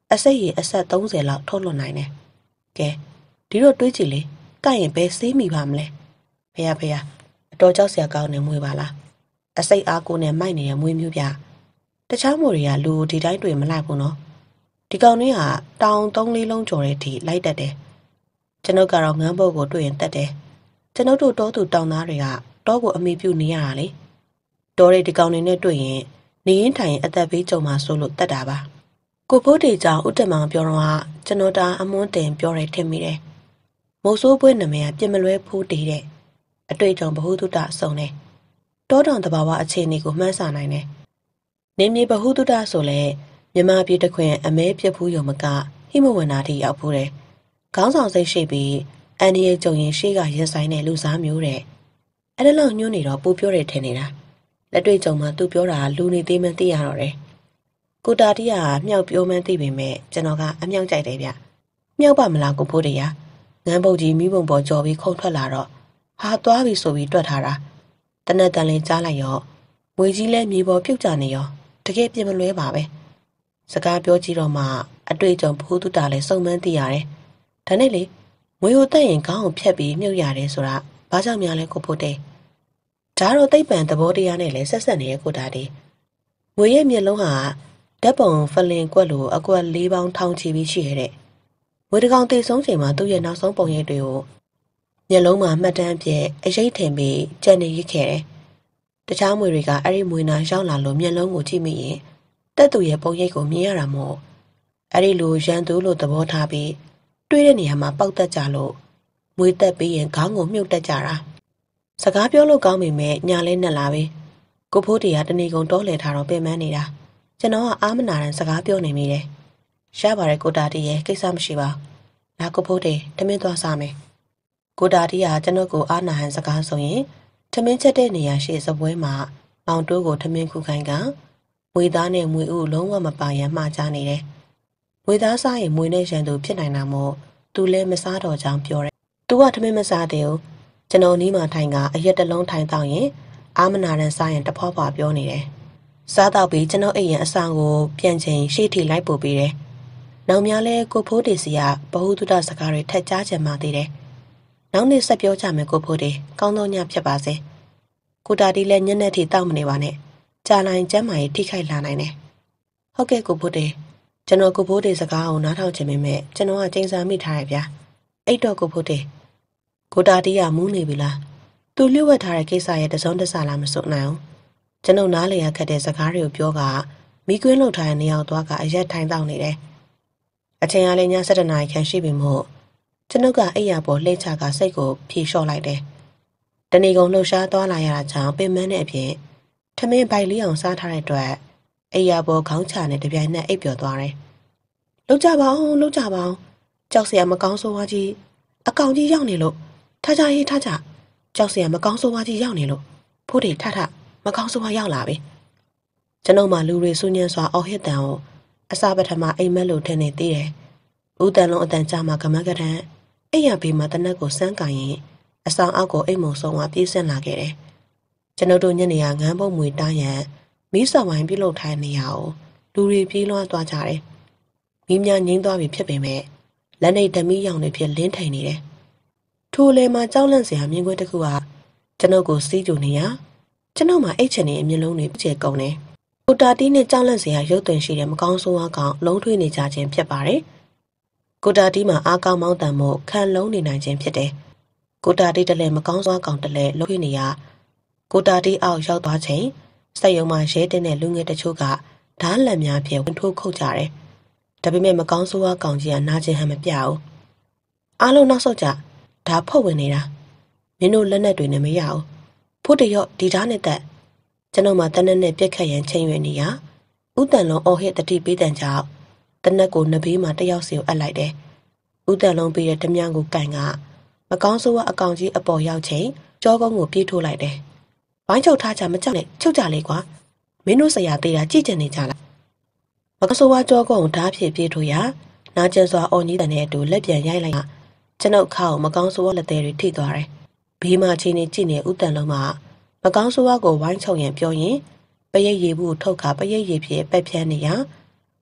အစိတ်ရည်အဆက်30လောက်ထုတ်လွှတ်နိုင်တယ်။ကဲဒီတော့တွေးကြည့်လေကရင်ပဲဆေးမိပါမလဲ။ဖေအတော်ကြောက်စရာကောင်းနေမွေပါလား။အစိတ်အားကိုနဲ့မိုက်နေတဲ့မွေမျိုးပြ။တခြားမွေတွေကလူဒီတိုင်းတွေ့မလိုက်ဘူးနော်။ဒီကောင်လေးကတောင်3-4လုံးကျော်တဲ့အထိလိုက်တတ်တယ်။ကျွန်ုပ်ကတော့ငန်းဘုတ်ကိုတွေ့ရင်တက်တယ်။ကျွန်ုပ်တို့တောသူတောင်သားတွေကတောကိုအမိပြုနေရတာလေ။တောတွေဒီကောင်တွေနဲ့တွေ့ရင်နေရင်ထိုင်အသက်ဘေးကြုံမှာဆိုလို့တက်တာပါ။ကိုဖိုးတေကြောင့်ဥတ္တမောင်ပြောတော့ကကျွန်တော်တာအမွန်းတင်ပြောတယ်ထင်မိတယ်။မိုးဆိုးပွဲနာမည်ကပြင်မလွဲဖိုးတေတဲ့အတွေ့အကြုံဘ ഹു တုတအစုံတယ်။တောတောင်တဘာဝအခြေအနေကိုမှန်းဆနိုင်တယ်။နေမြေဘ ഹു တုတဆိုလဲမြမပြည်တခွင်အမဲပြက်ဖူးရုံမကဟိမဝန္တာတိရောက်ဖူးတယ်။ခေါင်းဆောင်စိတ်ရှိပြီးအန်ဒီရဲ့ကြုံရင်ရှေ့ကရင်ဆိုင်တဲ့လူစားမျိုးတဲ့။အဲ့ဒါလောက်ညွှန်းနေတော့ပူပြောတယ်ထင်နေတာ။လက်တွေ့ကြုံမှသူပြောတာလူနေသေးမှသိရတော့တယ်။ကိုတာတီးကမြောက်ပြောမှန်းသိပေမဲ့ကျွန်တော်ကအမြောက်ကြိုက်တယ်ဗျ။မြောက်ပါမလားကိုဖိုးတေရ။ငန်းပုတ်ကြီးမိဘုံပေါ်ကြော်ပြီးခုန်ထွက်လာတော့ဟာသွားပြီဆိုပြီးတွက်ထားတာတနက်တန်လင်းကြားလိုက်ရောငွေကြီးလဲမြေပေါ်ပြုတ်ကြနေရောတကယ်ပြင်မလွဲပါပဲစကားပြောကြည့်တော့မှအတွေ့အကြုံဘ ഹു တုတလဲစုံမှန်းသိရတယ်ဒါနဲ့လေငွေကိုတက်ရင်ခေါင်းကိုဖြတ်ပြီးမြုပ်ရတယ်ဆိုတာဘာကြောင့်များလဲကိုဖို့တေဒါတော့သိပ္ပံသဘောတရားနဲ့လဲဆက်ဆက်နေတဲ့ကိုတာတေငွေရဲ့မျက်လုံးဟာဓာတ်ပုံဖလင်ကွက်လိုအကွက်၄ပေါင်းထောင်ချီပြီးရှိရတဲ့ငွေတကောင်တေဆုံးချိန်မှာသူ့ရဲ့နောက်ဆုံးပုံရိပ်တွေကိုမျက်လုံးမှာမှတ်တမ်းအဖြစ်အရေးထင်ပြီးကြံ့နေရခဲ့တယ်။တခြားမွေတွေကအဲ့ဒီမွေနာရောက်လာလို့မျက်လုံးကိုကြည့်မိရင်တက်သူရဲ့ပုံရိပ်ကိုမြင်ရတာမို့အဲ့ဒီလိုရန်သူလို့သဘောထားပြီးတွေးတဲ့နေရာမှာပေါက်တက်ကြလို့မွေတက်ပြီးရင်ခေါင်းကိုမြုပ်တက်ကြတာ။စကားပြောလို့ကောင်းပေမဲ့ညာလဲနဲ့လာပြီ။ကိုဖိုးတေကတနေကုန်တောလဲထားတော့ပင်ပန်းနေတာ။ကျွန်တော်ကအာမနာတန်စကားပြောနေမိတယ်။ရပါတယ်ကိုတာတီရဲ့ကိစ္စမရှိပါဘူး။လာကိုဖိုးတေတမင်းသွားစားမယ်။ကိုတာတီကကျွန်တော်ကိုအာနာဟန်စကားဆိုရင်ထမင်းချက်တဲ့နေရာရှိစပွဲမှာမောင်တိုးကိုထမင်းခုခိုင်းကမွေသားနဲ့မွေဥလုံးဝမပါရန်မှားချနေတယ်။မွေသားစားရင်မွေနဲ့ရန်သူဖြစ်နိုင်တာမို့သူလည်းမစားတော့ကြောင်းပြောတယ်။သူကထမင်းမစားသေးဘူး။ကျွန်တော်နီးမှာထိုင်ကအရက်တလုံးထိုင်တော့ရင်အာမနာရန်စားရင်တဖွာဖွာပြောနေတယ်။စားတော့ပြီးကျွန်တော်အိမ်ရန်အဆောင်ကိုပြန်ချိန်ရှေ့ထိလိုက်ပို့ပြီးတယ်။နောက်များလဲကိုဖိုးတေစီကဘ ഹു တုတစကားတွေထက်ကြားချင်မှသေးတယ်။နောက်နေ့ဆက်ပြောကြမယ်ကိုဖိုးတေကောင်းသောညဖြစ်ပါစေ။ကိုတာတီလည်းညနေထိတောက်မနေပါနဲ့။ကြာလိုက်ကျမ်းမာရေးထိခိုက်လာနိုင်တယ်။ဟုတ်ကဲ့ကိုဖိုးတေကျွန်တော်ကိုဖိုးတေစကားကိုနားထောင်ချင်ပေမဲ့ကျွန်တော်ကကျင်းစာမိထားရဗျာ။အဲ့တော့ကိုဖိုးတေကိုတာတီကမူးနေပြီလား။သူလျှို့ဝှက်ထားတဲ့ကိစ္စရဲ့တစုံတစလားမစွနိုင်အောင်။ကျွန်တော်နားလေရခက်တဲ့စကားတွေကိုပြောကမိကွင်းလှုပ်ထားတဲ့နေရာသွားကအရက်ထိုင်တောက်နေတယ်။အချိန်ကလည်းည7:00နာရီခန့်ရှိပြီမို့ကျွန်ုပ်ကအိယာပေါ်လှိမ့်ချကစိတ်ကိုဖြေလျှော့လိုက်တယ်။တဏီကုံလှုပ်ရှားသွားလာရတာကြောင့်ပင်မနဲ့အပြင်ထမင်းပိုက်လေးအောင်စားထားတဲ့အတွက်အိယာပေါ်ခေါင်းချနဲ့တပြိုင်နက်အိပ်ပျော်သွားတယ်။လှုပ်ကြပါအောင်ကြောက်စရာမကောင်းဆိုးဝါးကြီးအကောင်ကြီးရောက်နေလို့ထားကြရေးထားကြကြောက်စရာမကောင်းဆိုးဝါးကြီးရောက်နေလို့ဖိုးတေထမကောင်းဆိုးဝါးရောက်လာပြီ။ကျွန်ုပ်မှလူတွေစူးညံစွာအော်ဟစ်တန်ကိုအစာပထမအိမ်မက်လို့ထင်နေသေးတယ်။ဦးတန်လုံးအတန်ကြာမှကမကထန်အိယာဘေးမှာတနက်ကိုစမ်းကန်ရင်အဆောင်အောက်ကိုအိမ်မုံဆုံးကပြေးဆင်းလာခဲ့တယ်။ကျွန်ုပ်တို့ညနေကငန်းပုံမွေတားရန်မီးစော်ဝိုင်းပြုတ်လောက်ထိုင်နေရအောင်လူတွေပြေးလွှားသွားကြတယ်။မီးများငိမ့်သွားပြီဖြစ်ပေမဲ့လက်နေဓမီရောင်တွေဖြစ်လင်းထိန်နေတယ်။ထိုလေမှာကြောက်လန့်စရာမြင်ကွင်းတစ်ခုကကျွန်ုပ်ကိုစီးကြိုနေရကျွန်ုပ်မှအိတ်ချင်နေအမျက်လုံးတွေပြည့်ကုန်တယ်။ကိုတာတီးနဲ့ကြောက်လန့်စရာရုပ်သွင်းရှိတဲ့မကောင်းဆိုးဝါးကောင်လုံးထွေးနေကြခြင်းဖြစ်ပါတယ်။ကိုတာတီးမှာအားကောင်းမောင်းတန်မှုခံလုံးနေနိုင်ခြင်းဖြစ်တယ်။ကိုတာတီးတလဲမကောင်းစွာကောင်တလဲလုံးထွေးနေရကိုတာတီးအောက်ရောက်သွားချိန်စက်ယုံမှာရဲတင်းတဲ့လူငယ်တချို့ကဓာတ်လန့်များဖြင့်ဝင်ထိုးခုတ်ကြတယ်။ဒါပေမဲ့မကောင်းဆိုးဝါးကောင်ကြီးကနာကျင်ဟန်မပြဘူး။အားလုံးနောက်ဆုတ်ကြဓာတ်ဖုတ်ဝင်နေတာမင်းတို့လက်နက်တွေနဲ့မရဘူး။ဖို့တရော့ဒီဓာတ်နဲ့တက်ကျွန်တော်မှတနက်နဲ့ပြက်ခတ်ရန်ချိန်ရွယ်နေရဥတန်လုံးအော်ဟစ်တတိပေးတန်ကြောင့်တနက်ကိုနဘေးမှာတယောက်စီကိုအပ်လိုက်တယ်။ဥတန်လုံးပေးတဲ့ဓမြကိုကန်ကမကောင်းဆိုးဝါးအကောင်ကြီးအပေါ်ရောက်ချိန်ကြောကုန်းကိုပြေးထိုးလိုက်တယ်။ဝိုင်းချုပ်ထားကြမကြောက်နဲ့ချုပ်ကြလေကွာမင်းတို့ဆရာသေးတာကြည့်ကျင်နေကြလားမကောင်းဆိုးဝါးကြောကုန်းကိုဓာတ်ဖြစ်ပြေးထိုးရနာကျင်စွာအော်ကြီးတန်တဲ့အတူလက်ပြန်ရိုက်လိုက်ကျွန်ုပ်ခါကိုမကောင်းဆိုးဝါးလက်သေးတွေထိသွားတယ်။ဘေးမှာချင်းနေကြည့်နေဥတန်လုံးမှာမကောင်းဆိုးဝါးကိုဝိုင်းချုပ်ရင်ပြောရင်ပရိတ်ရည်ဘူးထုတ်ခါပရိတ်ရည်ဖြစ်ပက်ဖြန်းနေရ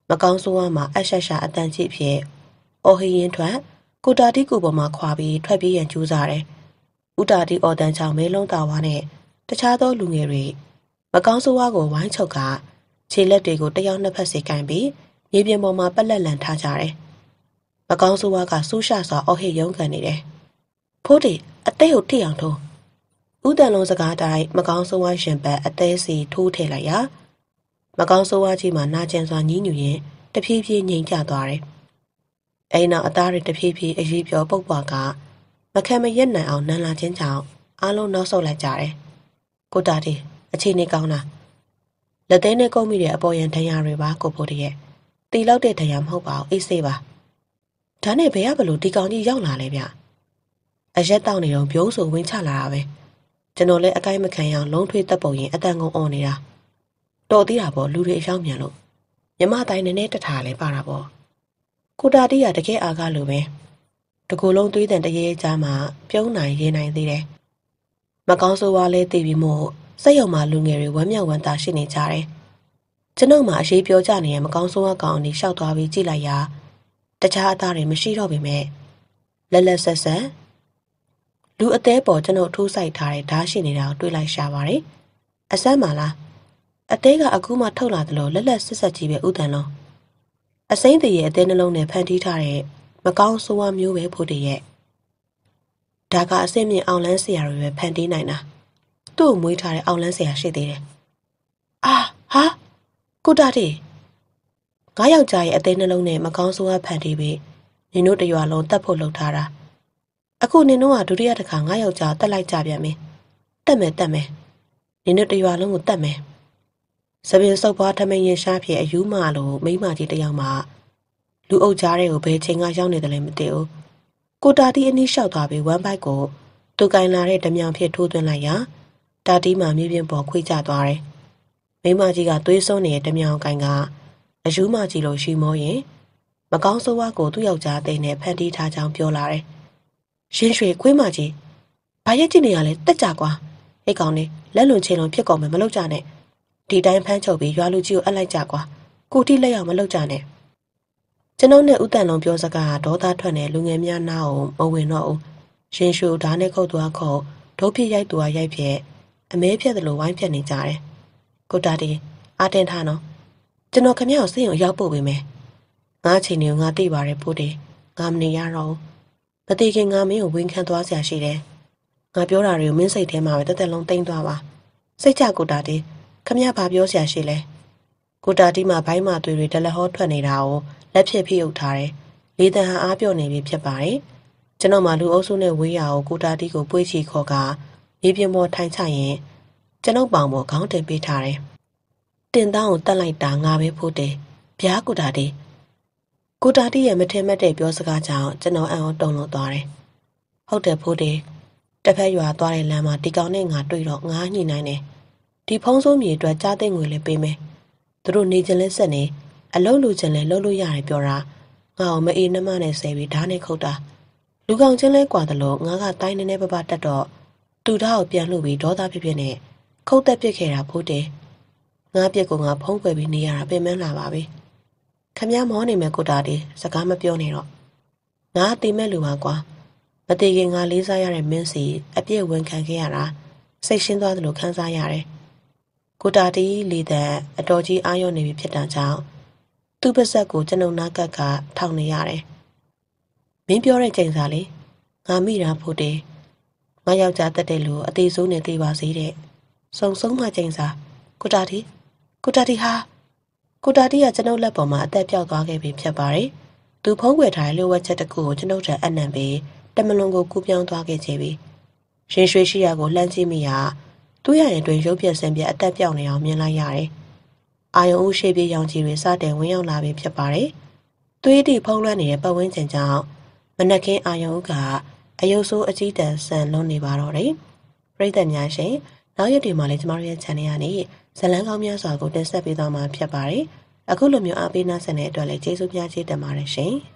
မကောင်းဆိုးဝါးမှာအဆက်ရှာအတန်ကြီးဖြစ်အော်ဟီရင်ထွက်ကိုတာတီကိုပေါ်မှာခွာပြီးထွက်ပြေးရန်ကြိုးစားတယ်။ဦးတာတီအော်တန်ချောင်မဲလုံးတာဝါနဲ့တခြားသောလူငယ်တွေမကောင်းဆိုးဝါးကိုဝိုင်းချုပ်ကခြေလက်တွေကိုတယောက်နှစ်ဖက်စီကင်ပြီးမြေပြင်ပေါ်မှာပက်လက်လန်ထားကြတယ်။မကောင်းဆိုးဝါးကဆူးရှစွာအော်ဟစ်ရုန်းကန်နေတယ်။ဖိုးတီအသေးကိုထိအောင်ထိုးဦးတန်လုံးစကားတိုင်းမကောင်းဆိုးဝါးရှင်ပတ်အသေးစီထိုးထည့်လိုက်ရာမကောင်းဆိုးဝါးကြီးမှာနာကျင်စွာညှိညူရင်တဖြည်းဖြည်းငြိမ်ကျသွားတယ်။အိမ်နောက်အသားတွေတဖြည်းဖြည်းအရေးပြောပုတ်ပွားကမခံမရက်နိုင်အောင်နန်းလာခြင်းကြောင့်အားလုံးနောက်ဆုတ်လိုက်ကြတယ်။ကိုတာတီအခြေအနေကောင်းလားလက်သေးနဲ့ကုန်းမိတဲ့အပေါ်ရန်ဒဏ်ရာတွေပါကိုဖို့တရဲ့တီလောက်တဲ့ဒဏ်ရာမဟုတ်ပါဘူးအေးဆေးပါဒါနဲ့ဘယ်ကဘလို့ဒီကောင်ကြီးရောက်လာလဲဗျအရက်တောက်နေတော့ပြုံးဆိုဝင်ချလာတာပဲကျွန်တော်လည်းအကိုက်မခံရအောင်လုံးထွေးတက်ပုံရင်အတန်ကုန်អော်နေတာတော်သေးတာပေါ့လူတွေအရောက်မြန်လို့မြမတိုင်းနဲ့တထားလဲပါတာပေါ့ကိုတာတီးကတကယ်အားကားလို့ပဲတကူလုံးသွေးတန်တရေကြားမှာပြုံးနိုင်ရေးနိုင်သေးတယ်မကောင်းဆိုးဝါးလဲသိပြီးမို့စက်ရုံမှာလူငယ်တွေဝမ်းမြောက်ဝမ်းသာရှိနေကြတယ်ကျွန်ုပ်မှအရေးပြောကြနေရမကောင်းဆိုးဝါးကောင်အနေရှောက်သွားပြီးကြည့်လိုက်ရာတခြားအသားတွေမရှိတော့ပေမဲ့လက်လက်ဆက်ဆက်လူအသေးပေါ်ကျွန်ုပ်ထိုးဆိုင်ထားတဲ့ဓာတ်ရှိနေတာကိုတွေ့လိုက်ရှာပါတယ်အစမ်းပါလားအသေးကအခုမှထုတ်လာတယ်လို့လက်လက်ဆက်ဆက်ကြီးပဲဥတန်လုံးအစိမ့်တရဲ့အသေးနှလုံးနဲ့ဖန်တီးထားတဲ့မကောင်းဆိုးဝါးမျိုးပဲဖို့တရဲ့ဒါကအစင်းမြင့်အောင်လန်းဆရာတွေပဲဖန်တီးနိုင်တာသူ့ကိုမွေးထားတဲ့အောင်လန်းဆရာရှိသေးတယ်အာဟာကိုတာတီငါယောက်ျားရဲ့အသေးနှလုံးနဲ့မကောင်းဆိုးဝါးဖန်တီးပြီးနင်တို့တရွာလုံးတက်ဖို့လှုပ်ထားတာအခုနင်တို့ကဒုတိယတစ်ခါငါယောက်ျားတက်လိုက်ကြပြန်ပြီတက်မယ်နင်တို့တရွာလုံးကိုတက်မယ်စပင်းစုပ်ပွားထမင်းရင်ရှားဖြစ်အယူမလို့မိမကြီးတယောက်မှလူအုပ်ကြားတွေကိုဘယ်ချိန်ကရောက်နေတယ်လဲမသိဘူးကိုတာတီအနီးလျှောက်သွားပြီးဝမ်းပိုက်ကိုသူကင်လာတဲ့ဓမြောင်ဖြစ်ထိုးသွင်းလိုက်ရာတာတီမှမြေပြင်ပေါ်ခွေကျသွားတယ်မိမကြီးကသွေးစွန်းနေတဲ့ဓမြောင်ကင်ကအယူမကြီးလိုရှိမောရင်မကောင်းဆိုးဝါးကိုသူ့ယောက်ျားသိနဲ့ဖန်တီးထားကြောင်းပြောလာတယ်ရှင်ရွှေခွေးမကြီးဘာရက်ကြည့်နေရလဲတက်ကြကွာဟဲ့ကောင်နေလက်လွန်ချင်းလုံးဖြစ်ကုန်မယ်မလုပ်ကြနဲ့ဒီတိုင်းဖမ်းချုပ်ပြီးရွာလူကြီးကိုအပ်လိုက်ကြကွာကိုတိလက်ရောက်မလုပ်ကြနဲ့ကျွန်ုပ်နဲ့ဦးတန်လုံးပြောစကားဒေါသထွက်နေလူငယ်များနားကိုမဝင်တော့ဘူးရှင်ရွှေဓာတ်နဲ့ခုတ်သွားခုတ်ဒုတ်ဖြစ်ရိုက်သူကရိုက်ဖြစ်အမဲဖြတ်တယ်လို့ဝိုင်းဖြတ်နေကြတယ်ကိုတာတီအားတင်ထားနော်ကျွန်တော်ခမရကိုစိတ်အောင်ရောက်ပို့ပေးမယ်ငါချိန်နေကိုငါသိပါတယ်ဖို့တယ်ငါမနေရတော့မသိခင်ငါမင်းကိုဝင်းခံသွားစရာရှိတယ်ငါပြောတာတွေကိုမင်းစိတ်ထဲမှာပဲတက်တက်လုံးသိမ့်သွားပါစိတ်ချကိုတာတီခမရဘာပြောစရာရှိလဲကိုတာတီမှာဘိုင်းမသွေးတွေဒလက်ဟောထွက်နေတာကိုလက်ဖြစ်ဖိအုပ်ထားတယ်လေးတန်ဟာအားပြော့နေပြီဖြစ်ပါတယ်ကျွန်တော်မှလူအုပ်စုနဲ့ဝေးရအောင်ကိုတာတီကိုပွေးချီခေါ်ကမြေပြင်ပေါ်ထိုင်ချရင်ကျွန်ုပ်ပေါင်ပေါ်ခေါင်းတင်ပေးထားတယ်တင်သားကိုတတ်လိုက်တာငါပဲဖို့တယ်ဗျာကိုတာတီရဲ့မထင်မှတ်တဲ့ပြောစကားကြောင့်ကျွန်တော်အံ့ဩတုန်လှုပ်သွားတယ်ဟုတ်တယ်ဖို့တယ်တစ်ဖက်ရွာသွားတဲ့လမ်းမှာဒီကောင်နဲ့ငါတွေ့တော့ငါညှိနှိုင်းတယ်ဒီဖုံးစိုးမြေအတွက်ကြားသိငွေလေးပေးမယ်သူတို့နေချင်းလဲဆက်နေအလုံးလူချင်းလဲလှုပ်လို့ရတယ်ပြောတာငါ့ကိုမအေးနှမနဲ့ဆဲပြီးဓာတ်နဲ့ခုတ်တာလူကောင်ချင်းလဲကွာတယ်လို့ငါကတိုင်းနေနေပပတက်တော့သူ့ဓာတ်ကိုပြန်လှုပ်ပြီးဒေါသဖြစ်ဖြစ်နဲ့ခုတ်သက်ပစ်ခဲ့တာဖို့တယ်ငါပြက်ကငါဖုံးကွယ်ပြီးနေရတာပင်မလာပါပြီခမည်းမောနေမယ်ကိုတာတီစကားမပြောနဲ့တော့ငါတိမဲ့လူပါကွာမတည်ခင်ငါလေးစားရတဲ့မင်းစီအပြည့်ဝန်ခံခဲ့ရတာစိတ်ရှင်းသွားသလိုခံစားရတယ်ကိုတာတီလေတဲ့အတော်ကြီးအာရုံနေပြီဖြစ်တာကြောင့်သူ့ပါဇက်ကိုကျွန်ုပ်နာကကထောင်နေရတယ်မင်းပြောတဲ့ချိန်စာလေးငါမိတာဖို့တယ်ငါယောက်ျားတက်တဲ့လူအသေးစိုးနဲ့သေးပါစေတဲ့စုံမှချိန်စာကိုတာတီဟာကိုတာတီကကျွန်ုပ်လက်ပေါ်မှာအသက်ပြောက်သွားခဲ့ပြီဖြစ်ပါတယ်သူဖုံးကွယ်ထားတဲ့လိုဝက်ချက်တစ်ခုကိုကျွန်ုပ်ထက်အနံ့ပြီးတမလွန်ကိုကူးပြောင်းသွားခဲ့ကြပြီရှင်ရွှေရှိရာကိုလှမ်းကြည့်မိရာသူ့ရရင်တွင်ရုပ်ပြက်ဆင်းပြက်အသက်ပြောက်နေအောင်မြင်လိုက်ရတယ်အာယုံဦးရှိပြေးရောင်ကြီးတွေစတင်ဝင်ရောက်လာပြီဖြစ်ပါတယ်သွေးတိဖုံးလွှမ်းနေတဲ့ပတ်ဝန်းကျင်ကြောင့်မနက်ခင်းအာယုံဦးကအယုတ်ဆိုးအကြီးတန်းဆန်လွန်းနေပါတော့တယ်ပရိသတ်များရှင်နောက်ရက်တွေမှာလည်းကျမတို့ရဲ့ channel ကနေဇလန်းကောင်းများစွာကိုတင်ဆက်ပေးသွားမှာဖြစ်ပါတယ်အခုလိုမျိုးအားပေးနှဆန်တဲ့အတွက်လည်းကျေးဇူးများကြီးတင်ပါတယ်ရှင်